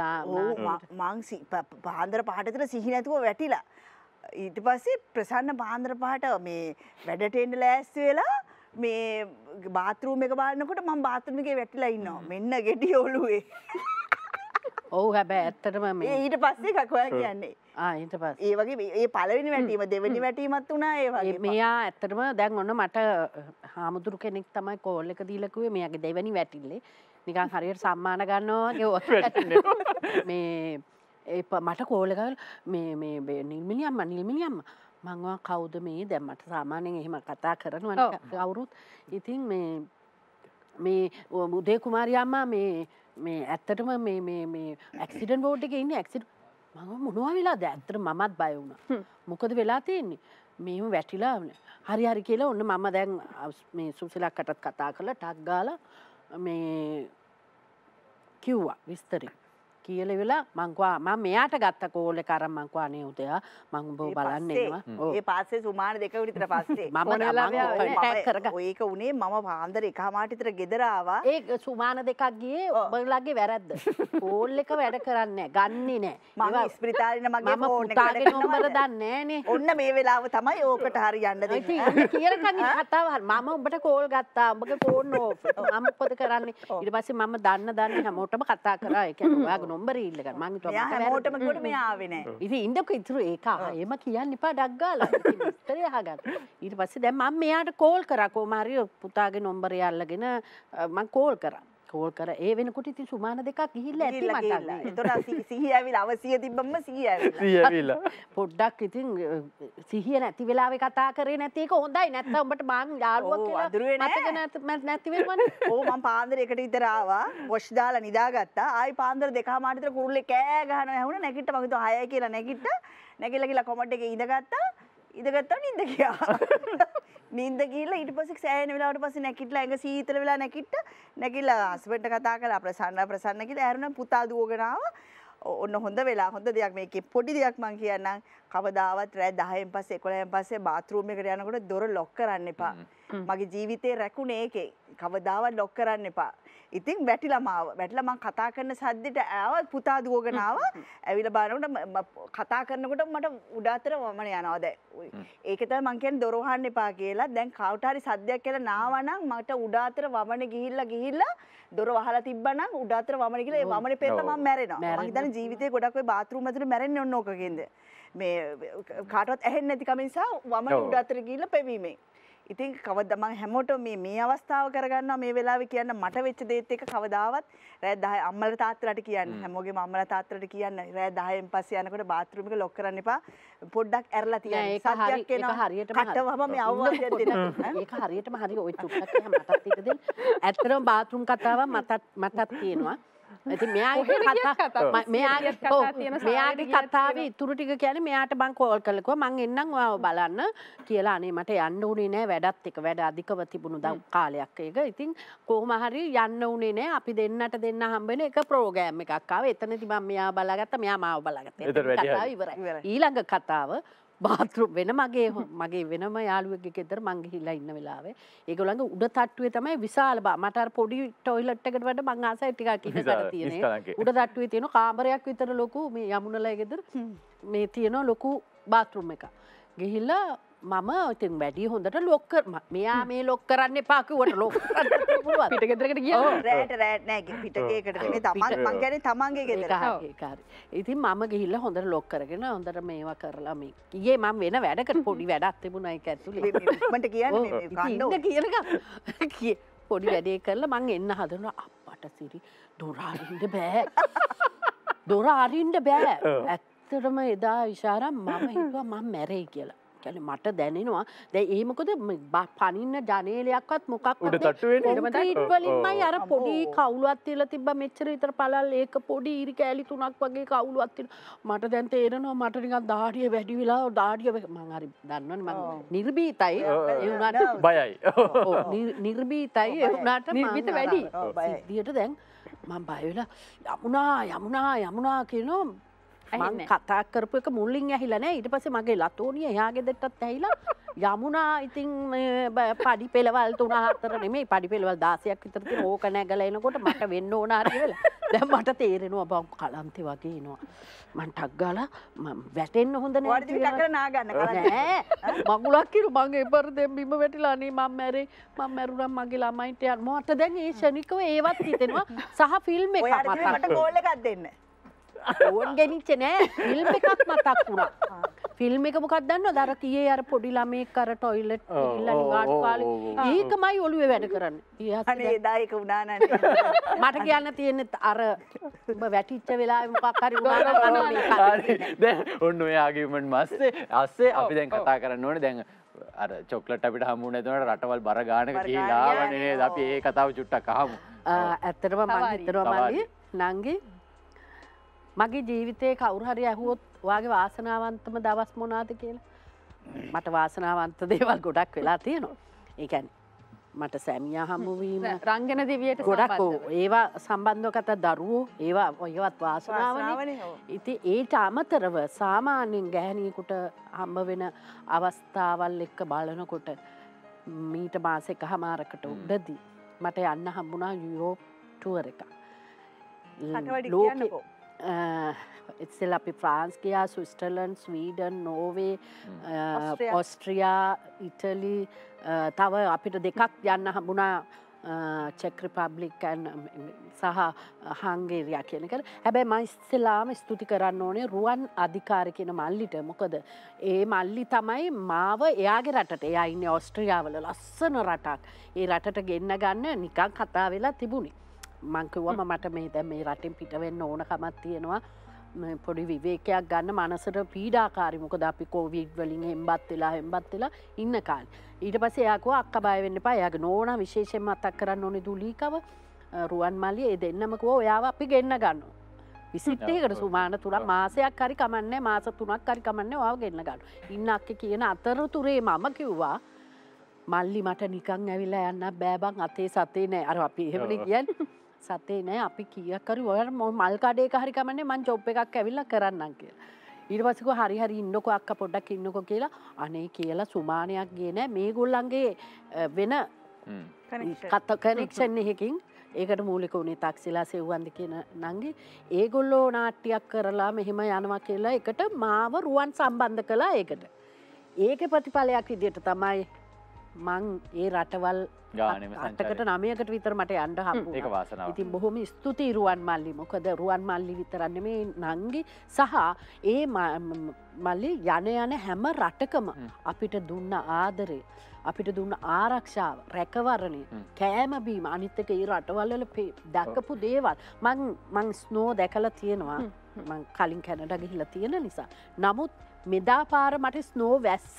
පාන්දර 5ට විතර සිහි නැතුව වැටිලා. ඊට පස්සේ ප්‍රසන්න පාන්දර 5ට මේ වැඩට එන්න ලෑස්ති වෙලා මේ බාත්රූම් එක බලනකොට මම බාත්රූම් එකේ වැටිලා ඉන්නවා. මෙන්න ගෙඩි ඔළුවේ. ඔව් හැබැයි ඇත්තටම මේ ඊට පස්සේ එකක් ඔයා කියන්නේ. ඊට පස්සේ ඒ වගේ ඒ පළවෙනි වැටීම දෙවෙනි වැටීමත් වුණා ඒ වගේ. මෙයා ඇත්තටම දැන් ඔන්න මට හාමුදුරු කෙනෙක් තමයි කෝල් එක දීලා කිව්වේ මෙයාගේ දෙවෙනි වැටිල්ලේ නිකන් හරියට සම්මාන ගන්නවා වගේ මේ මට කෝල් එකක් මේ නිල්මිලියම්ම මංවා කවුද මේ දැන් මට සාමාන්‍යයෙන් එහෙම කතා කරනවා කවුරුත් ඉතින් මේ උදේ කුමාරි අම්මා මේ ඇත්තටම මේ ඇක්සිඩන්ට් බෝඩ් එකේ ඉන්නේ ඇක්සිඩන්ට් මම මොනවා වෙලාද ඇත්තට මමත් බය වුණා මොකද වෙලා තියෙන්නේ මේව වැටිලා හරි කියලා ඔන්න මම දැන් මේ සුසිලක්කටත් කතා කරලා ටක් ගාලා මේ කිව්වා විස්තරේ කියලා වෙලා මම මෙයාට ගත්ත කෝල් එක අරන් මං අනේ උදයා මං උඹව බලන්න එනවා. ඒ පාස්සේ සුමාන 2 විතර පස්සේ මම කොන්ටැක්ට් කරගත්තා. ඒක උනේ මම පාන්දර 1:00 විතර ගෙදර ආවා. ඒ සුමාන 2ක් ගියේ ඔබලාගේ වැරද්ද. කෝල් එක වැඩ කරන්නේ නැහැ. ගන්නෙ නැහැ. මම ඉස්පිරිතාලේ මගේ ෆෝන් එක පුතාගේ නම්බර දන්නේ නැහනේ. ඔන්න මේ වෙලාව තමයි ඕකට හරි යන්න දෙන්නේ. ඉතින් කියලා කන්නේ කතාව මම උඹට කෝල් ගත්තා. උඹගේ ෆෝන් ඕෆ්. මම මොකද කරන්නේ? ඊට පස්සේ මම දන්න හැමෝටම කතා කරා. ඒ කියන්නේ ඔයාගේ නම්බරේ ඉල්ල ගන්න. මං හිතුවා මට හැමෝටම කිව්වට මෙයා ආවේ නැහැ. ඉතින් ඉන්නකො ඉතුරු ඒක එහෙම කියන්න එපා ඩක් ගාලා. ඉතින් විස්තරය අහගන්න. ඊට පස්සේ දැන් මම මෙයාට කෝල් කරා කොහොම හරි පුතාගේ නම්බරය අල්ලගෙන මං කෝල් කරා. කෝල් කර ඒ වෙනකොට ඉතින් සුමාන 2ක් ගිහිල්ලා ඇති මට. එතකොට සිහිය ඇවිල්ලා අවසිය තිබ්බම සිහිය ඇවිල්ලා. පොඩ්ඩක් ඉතින් සිහිය නැති වෙලාවේ කතා කරේ නැති එක හොඳයි. නැත්තම් උඹට මං යාළුවක් කියලා අඳුරුවේ මතක නැති වෙනවනේ. මම පාන්දර 1ට විතර ආවා. වොෂ් දාලා නිදාගත්තා. ආයි පාන්දර 2:00 විතර කුරුල්ලේ කෑ ගහනවා ඇහුණා. නැගිට්ට මම හිතුවා 6යි කියලා නැගිට්ට. නැගිටලා ගිහලා කොමඩ් එකේ ඉඳගත්තා නින්ද ගියා. නින්ද ගිහලා ඊට පස්සේ සෑහෙන වෙලාවට පස්සේ නැගිටලා ඇඟ සීතල වෙලා නැගිටලා හස්බන්ඩ්ට කතා කරලා ප්‍රසන්න කියලා ඇරුණා පුතා දුවගෙන ආවා. ඔන්න හොඳ දෙයක් මේකේ පොඩි දෙයක් මං කියන්නම්. කවදාවත් රෑ 10න් පස්සේ 11න් පස්සේ බාත් รู ම් එකට යනකොට දොර ලොක් කරන්න එපා. මගේ ජීවිතේ රැකුනේ ඒකේ. කවදාවත් ලොක් කරන්න එපා. ඉතින් වැටිලා මං කතා කරන සද්දෙට ආවා පුතා දුවගෙන ආවා. ඇවිල්ලා බලනකොට කතා කරනකොට මට උඩ අතර වමන යනවා දැන්. ඒක තමයි මං කියන්නේ දොර වහන්න එපා කියලා. දැන් කවුට හරි සද්දයක් කියලා නාවනම් මට උඩ අතර වමන ගිහිල්ලා දොර වහලා තිබ්බනම් උඩ අතර වමන ගිහලා ඒ වමනේ පෙරලා මම මැරෙනවා. මං හිතන්නේ ජීවිතේ ගොඩක් ඔය බාත් รู ම් ඇතුලේ මැරෙන්නේ ඔන්න ඕකකින්ද. මේ කාටවත් ඇහෙන්නේ නැති කම නිසා වමන උඩ අතර ගිහිල්ලා පෙවීමෙන්. ඉතින් කවදා මම හැමෝටම මේ අවස්ථාව කරගන්නවා මේ වෙලාවේ කියන්න මට වෙච්ච දේත් එක කවදාවත් රෑ 10 අම්මලා තාත්තලාට කියන්න හැමෝගෙම අම්මලා තාත්තලාට කියන්න රෑ 10න් පස්සේ යනකොට බාත් รู ම් එක ලොක් කරන්න එපා පොඩ්ඩක් ඇරලා තියන්න සත්‍යයක් එනවා හරියටම කටවම මේ අවවාදයක් දෙන්න ඒක හරියටම හරි ඔය චුට්ටක් එහෙම මටත් ඉත දෙන්න ඇත්තටම බාත් รู ම් කතාව මටත් තියෙනවා ඉතින් මෙයාගේ කතාවේ ඉතුරු ටික කියන්නේ මෙයාට මං කෝල් කරලා කිව්වා මං එන්නම් ඔයාව බලන්න කියලා අනේ මට යන්න උනේ නෑ වැඩ අධිකව තිබුණු කාලයක් ඒක. ඉතින් කොහොම හරි යන්න උනේ නෑ අපි දෙන්නට දෙන්න හම්බ වෙන එක ප්‍රෝග්‍රෑම් එකක් ආවා. එතනදී මම මෙයාව බලාගත්තා මෙයා මාව බලාගත්තා. කතාව ඉවරයි. ඊළඟ කතාව බාත් รู ම් වෙන මගේ වෙනම යාළුවෙක්ගේ ගෙදර මං ගිහිල්ලා ඉන්න වෙලාවේ ඒගොල්ලන්ගේ උඩ තට්ටුවේ තමයි විශාල මට අර පොඩි টয়ලට් එකට වඩා මං ආසයි ටිකක් ඉන්නකට තියෙන්නේ උඩ තට්ටුවේ තියෙන කාමරයක් විතර ලොකු මේ යමුණලයි ගෙදර මේ තියෙන ලොකු බාත් รู ම් එකක් ගිහිල්ලා මම ඉතින් වැඩි හොඳට ලොක් මෙයා මේ ලොක් කරන්න එපා කිව්වට ලොක් කරන්න පුළුවන් පිට ගෙදරකට ගියා රෑට නෑ පිට ගේකට නෙමෙයි මං කියන්නේ තමන්ගේ ගෙදර ඒක හරි ඉතින් මම ගිහිල්ලා හොඳට ලොක් කරගෙන හොඳට මේවා කරලා මේ ගියේ මම වෙන වැඩකට පොඩි වැඩක් තිබුණා ඒක ඇතුලේ මන්ට කියන්නේ මේ කන්න කියන පොඩි වැඩේ කරලා මං එන්න හදනවා අප්පට සිරි දොර අරින්න බෑ ඇත්තටම එදා ඉෂාරා මම හිතුවා මම මැරෙයි කියලා මට දැනෙනවා දැන් ඒ මොකද පනින්න ජනේලයක්වත් මොකක්වත් උඩ තට්ටු වෙන්නේ කොන්ක්‍රීට් වලින්මයි අර පොඩි කවුලක් තියලා තිබ්බා මෙච්චර විතර පළල් ඒක පොඩි ඉරි කෑලි 3ක් වගේ කවුලක් තියෙනවා මට දැන් තේරෙනවා මට නිකන් දාඩිය වැඩි වෙලා දාඩිය මම හරි දන්නවනේ මම නිර්භීතයි ඒ වුණාට බයයි නිර්භීතයි ඒ වුණාට නිර්භීත වැඩි සිද්ධියට දැන් මම බය වෙලා යමුනා කියනවා මං කතා කරපු එක මුලින් ඇහිලා නෑ ඊට පස්සේ මගේ ලතෝනිය එහා ගෙදරටත් ඇහිලා යමුනා ඉතින් පඩි පෙළවල් 3-4 නෙමෙයි පඩි පෙළවල් 16ක් විතර තියෙන ඕක නැගලා එනකොට මට වෙන්න ඕන හරි වෙලා දැන් මට තේරෙනවා බං කලන්තේ වගේ එනවා මං ටක් ගාලා මම වැටෙන්න හොඳ නෑ වඩ දිවි ටක්කර නා ගන්න නෑ මගුලක් කිරු මං එපර දෙම් බිම වැටිලා අනේ මම මැරුණා මගේ ළමයින්ට යන්න මට දැන් ඒ ශනිකව ඒවත් හිතෙනවා සහ ෆිල්ම් එකක් මට කෝල් එකක් දෙන්න ඕන් ගෙනිච්ච නෑ ෆිල්ම් එකක් මතක් වුණා ෆිල්ම් එක මොකක්ද දන්නවද? අර කීයේ අර පොඩි ළමෙක් අර টয়ලට් ගිහිල්ලා නිවාඩු කාලේ ඒකමයි ඔළුවේ වැඩ කරන්නේ. අනේ එදා ඒක වුණා නනේ. මට කියන්න තියෙන්නේ අර ඔබ වැටිච්ච වෙලාවේ මොකක් හරි වුණා නම් මේක. දැන් ඔන්න ඔය ආගියුමන්ට් අස්සේ අපි දැන් කතා කරන්න ඕනේ. දැන් අර චොක්ලට් අපිට හම්බුනේ නැතුනට රටවල් බර ගානක කියලා ආවනේ නේද? අපි ඒ කතාව චුට්ටක් අහමු. ඇත්තටම මම හිතනවා මල්ලි නංගි මගේ ජීවිතේ කවුරු හරි ඇහුවොත් ඔයාගේ වාසනාවන්තම දවස් මොනවාද කියලා. මට වාසනාවන්ත දේවල් ගොඩක් වෙලා තියෙනවා. ඒ කියන්නේ මට සැමියා හමු වීම රංගන දිවියට ගොඩක් ඒවා සම්බන්ධව කතා දරුවෝ ඒවත් වාසනාවනේ. ඉතින් ඒට අමතරව සාමාන්‍යයෙන් ගැහණියෙකුට හම්බ වෙන අවස්ථාවල් එක්ක බලනකොට මීට මාස එකමාරකට උඩදී මට යන්න හම්බුණා යුරෝප් ටුවර් එකක්. ලෝකේ ඉතින් අපි ෆ්‍රාන්ස් ගියා, Switzerland, Sweden, Norway, Austria, Italy තව අපිට දෙකක් යන්න හම්බුණා චෙක් රිපබ්ලික් සහ හංගේරියා කියන එක. හැබැයි මම ඉස්සෙල්ලාම ස්තුති කරන්න ඕනේ රුවන් අධිකාරී කියන මල්ලිට. මොකද ඒ මල්ලි තමයි මාව එයාගේ රටට, එයා ඉන්නේ ඕස්ට්‍රියාවල ලස්සන රටක්. ඒ රටට ගෙන්න ගන්න නිකන් කතා වෙලා තිබුණේ. මං කිව්වම මට මේ දැන් මේ රටින් පිට වෙන්න ඕන කමක් තියෙනවා. පොඩි විවේකයක් ගන්න මනසට පීඩාකාරී. මොකද අපි කොවිඩ් වලින් හෙම්බත් වෙලා ඉන්න කාලේ. ඊට පස්සේ එයා කිව්වා අක්කා බය වෙන්න එපා. එයාගේ නෝනා විශේෂයෙන් මතක් කරන්න ඕනේ දුලීකව. රුවන් මල්ලි ඒ දෙන්නම කිව්වා ඔයාව අපි ගෙන්න ගන්නවා. විසිට් එකකට සුමාන 3 මාසයක් හරි කමන්නේ, මාස 3ක් හරි කමන්නේ ඔයාව ගෙන්න ගන්නවා. ඉන්න අක්කේ කියන අතරතුරේ මම කිව්වා මල්ලි මට නිකන් ඇවිල්ලා යන්න බෑ බං අතේ සතේ නෑ. අර අපි එහෙමනේ කියන්නේ. සතේ නෑ අපි කීයක් හරි ඔයාලා මල් කඩේක හරි කමන්නේ මං ජොබ් එකක් ඇවිල්ලා කරන්නම් කියලා. ඊට පස්සේ කිව්වා හරි ඉන්නකෝ අක්කා පොඩ්ඩක් ඉන්නකෝ කියලා. අනේ කියලා සුමානයක් ගියේ නෑ මේගොල්ලන්ගේ වෙන කනෙක්ෂන් එකකින්. ඒකට මූලික උනේ තාක්සිලා සෙව්වන්ද කියන නංගි. ඒගොල්ලෝ නාට්‍යයක් කරලා මෙහෙම යනවා කියලා එකට මාව රුවන් සම්බන්ධ කළා ඒකට. ඒකේ ප්‍රතිඵලයක් විදිහට තමයි මං ඒ රටවල් 8කට 9කට විතර මට යන්න හම්බුණා. ඒක වාසනාවක්. ඉතින් බොහොම ස්තුතියි රුවන් මල්ලි. මොකද රුවන් මල්ලි විතරක් නෙමේ නංගි සහ ඒ මල්ලි යන හැම රටකම අපිට දුන්න ආදරේ, අපිට දුන්න ආරක්ෂාව, රැකවරණය, කෑම බීම, අනිත් එක ඒ රටවල් වල දැකපු දේවල් මං ස්නෝ දැකලා තියෙනවා. මං කලින් කැනඩා ගිහිල්ලා තියෙන නිසා. නමුත් මෙදා පාර මට ස්නෝ වැස්ස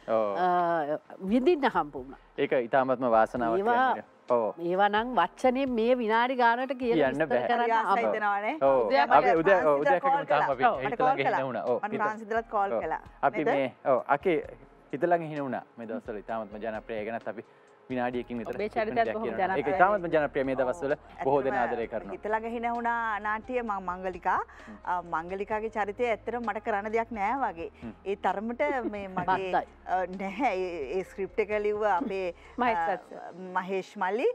විඳින්න හම්බුණා. ඒක ඉතාමත්ම වාසනාවක් කියන්නේ. ඔව්. ඒවා නම් වචනේ මේ විනාඩි ගානට කියලා විස්තර කරන්න ආසයිතනවනේ. ඔව්. අපි උදේ කකම තාම අපි හිතලා ගිහින් වුණා. ඔව්. මම ෆ්‍රාන්සිදලත් කෝල් කළා. අපි මේ ඔව් අකේ හිතලා ගිහින් වුණා. මේ දවස්වල ඉතාමත්ම ජනප්‍රිය ගැනත් අපි විනාඩියකින් විතර ඔබේ චරිතයත් බොහොම ජනප්‍රියයි. ඒක ඉතාමත්ම ජනප්‍රිය මේ දවස්වල බොහෝ දෙනා ආදරය කරනවා. හිතලා ගිහින් වුණා නාට්‍ය මංගලිකා. මංගලිකාගේ චරිතය ඇත්තටම මට කරන්න දෙයක් නෑ වගේ. ඒ තරමට මේ මගේ නැහැ ඒ ස්ක්‍රිප්ට් එක ලිව්ව අපේ මහේෂ් මල්ලි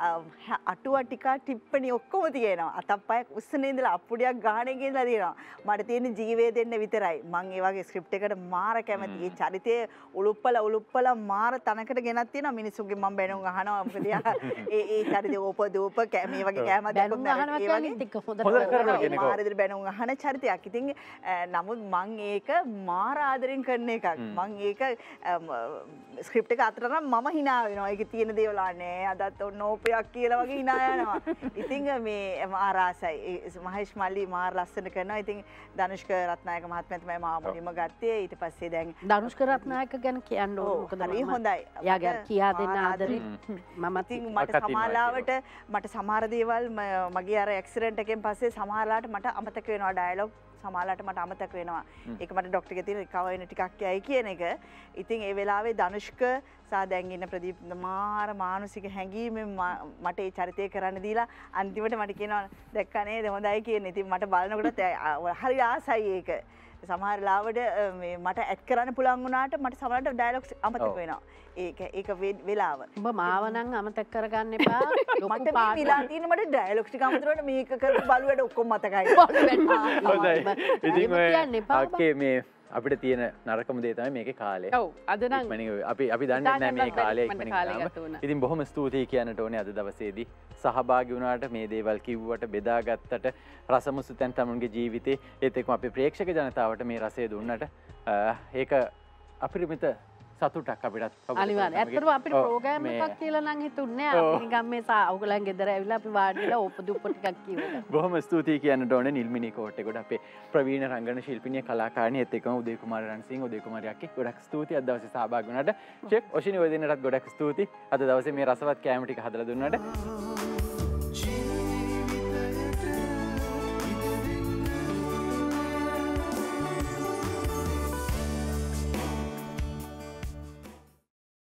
අටුව ටිකා ටිප්පණි ඔක්කොම තියෙනවා. අතප්පයක් උස්සනේ ඉඳලා අප්පුඩියක් ගහන එකේ ඉඳලා තියෙනවා. මට තියෙන ජීවේ දෙන්න විතරයි. මං ඒ වගේ ස්ක්‍රිප්ට් එකට මාර කැමතියි. ඒ චරිතය උලුප්පල මාර තනකට ගෙනත් තියෙනවා. මිනිස්සුන්ගේ මම බැනුම් අහනවා. මොකද ඒ චරිතය ඕපදූප මේ වගේ කැම දැක්කොත් ඒ වගේ හොඳ කරනවා කියන එක. මාර විදිහට බැනුම් අහන චරිතයක්. ඉතින් නමුත් මං ඒක මාර ආදරෙන් කරන එකක්. මං ඒක ස්ක්‍රිප්ට් එක අතර නම් මම hina වෙනවා. ඒකේ තියෙන දේවල් නෑ. අදත් ඔන්න යක් කියලා වගේ hina යනවා. ඉතින් මේ මාර ආසයි. මහේෂ් මල්ලි මාර ලස්සන කරනවා. ඉතින් ධනුෂ්ක රත්නායක මහත්මයා තමයි මාව මුලින්ම ගත්තේ. ඊට පස්සේ දැන් ධනුෂ්ක රත්නායක ගැන කියන්න ඕන. මොකද හරි හොඳයි. එයාගේ කියා දෙන්න ආදරේ මම ඉතින් මට සමහරලාවට මට සමහර දේවල් මගේ අර ඇක්සිඩන්ට් එකෙන් පස්සේ සමහරලාට මට අමතක වෙනවා ඩයලොග්. සමහරලාට මට අමතක වෙනවා. ඒක මට ડોක්ටර්ගේ තියෙන රිකවර් වෙන ටිකක් යයි කියන එක. ඉතින් ඒ වෙලාවේ ධනුෂ්ක සහ දැන් ඉන්න ප්‍රදීප් මාර මානසික හැඟීමෙන් මට ඒ චරිතය කරන්න දීලා අන්තිමට මට කියනවා දැක්කා නේද හොඳයි කියන්නේ. ඉතින් මට බලනකොට හරි ආසයි ඒක. සමහර ලාවට මට ඇඩ් කරන්න පුළුවන් වුණාට මට සමහරවිට ඩයලොග්ස් අමතක වෙනවා. ඒක වෙලාව. ඔබ මාව නම් අමතක කරගන්න එපා. මට මේ විලා තියෙන මට ඩයලොග්ස් ටික අමතක වුණාට මේක කරපු බලුවැඩ ඔක්කොම මතකයි. හොඳයි. ඉතින් ඔය මේ අපිට තියෙන නරකම දේ තමයි මේකේ කාලය. ඔව් අද නම් අපි දන්නේ නැහැ මේ කාලය ඉක්මනින්. ඉතින් බොහොම ස්තුතියි කියන්නට ඕනේ අද දවසේදී සහභාගී වුණාට මේ දේවල් කිව්වට බෙදාගත්තට රසමුසු තැන් තමුන්ගේ ජීවිතේ ඒත් එක්කම අපේ ප්‍රේක්ෂක ජනතාවට මේ රසය දුන්නට ඒක අපිරිමිත සතුටක් අපිටත් අනිවාර්යයෙන් ඇත්තටම අපිට ප්‍රෝග්‍රෑම් එකක් කියලා නම් හිතුන්නේ අපි නිකන් මේ ඔයගලන් ගෙදර ඇවිල්ලා අපි වාඩි වෙලා ඕපදුප්ප ටිකක් කියවුවා. බොහොම ස්තුතියි කියන්න ඕනේ නිල්මිනී කෝට්ටේගොඩ අපේ ප්‍රවීණ රංගන ශිල්පිනිය කලාකාරිනියත් එක්කම උදේ කුමාර රණසිංහ උදේ කුමාරි අක්කේ ගොඩක් ස්තුතියි අද දවසේ සහභාගී වුණාට. චෙක් ඔෂිනි ඔය දිනටත් ගොඩක් ස්තුතියි අද දවසේ මේ රසවත් කෑම ටික හදලා දුන්නාට.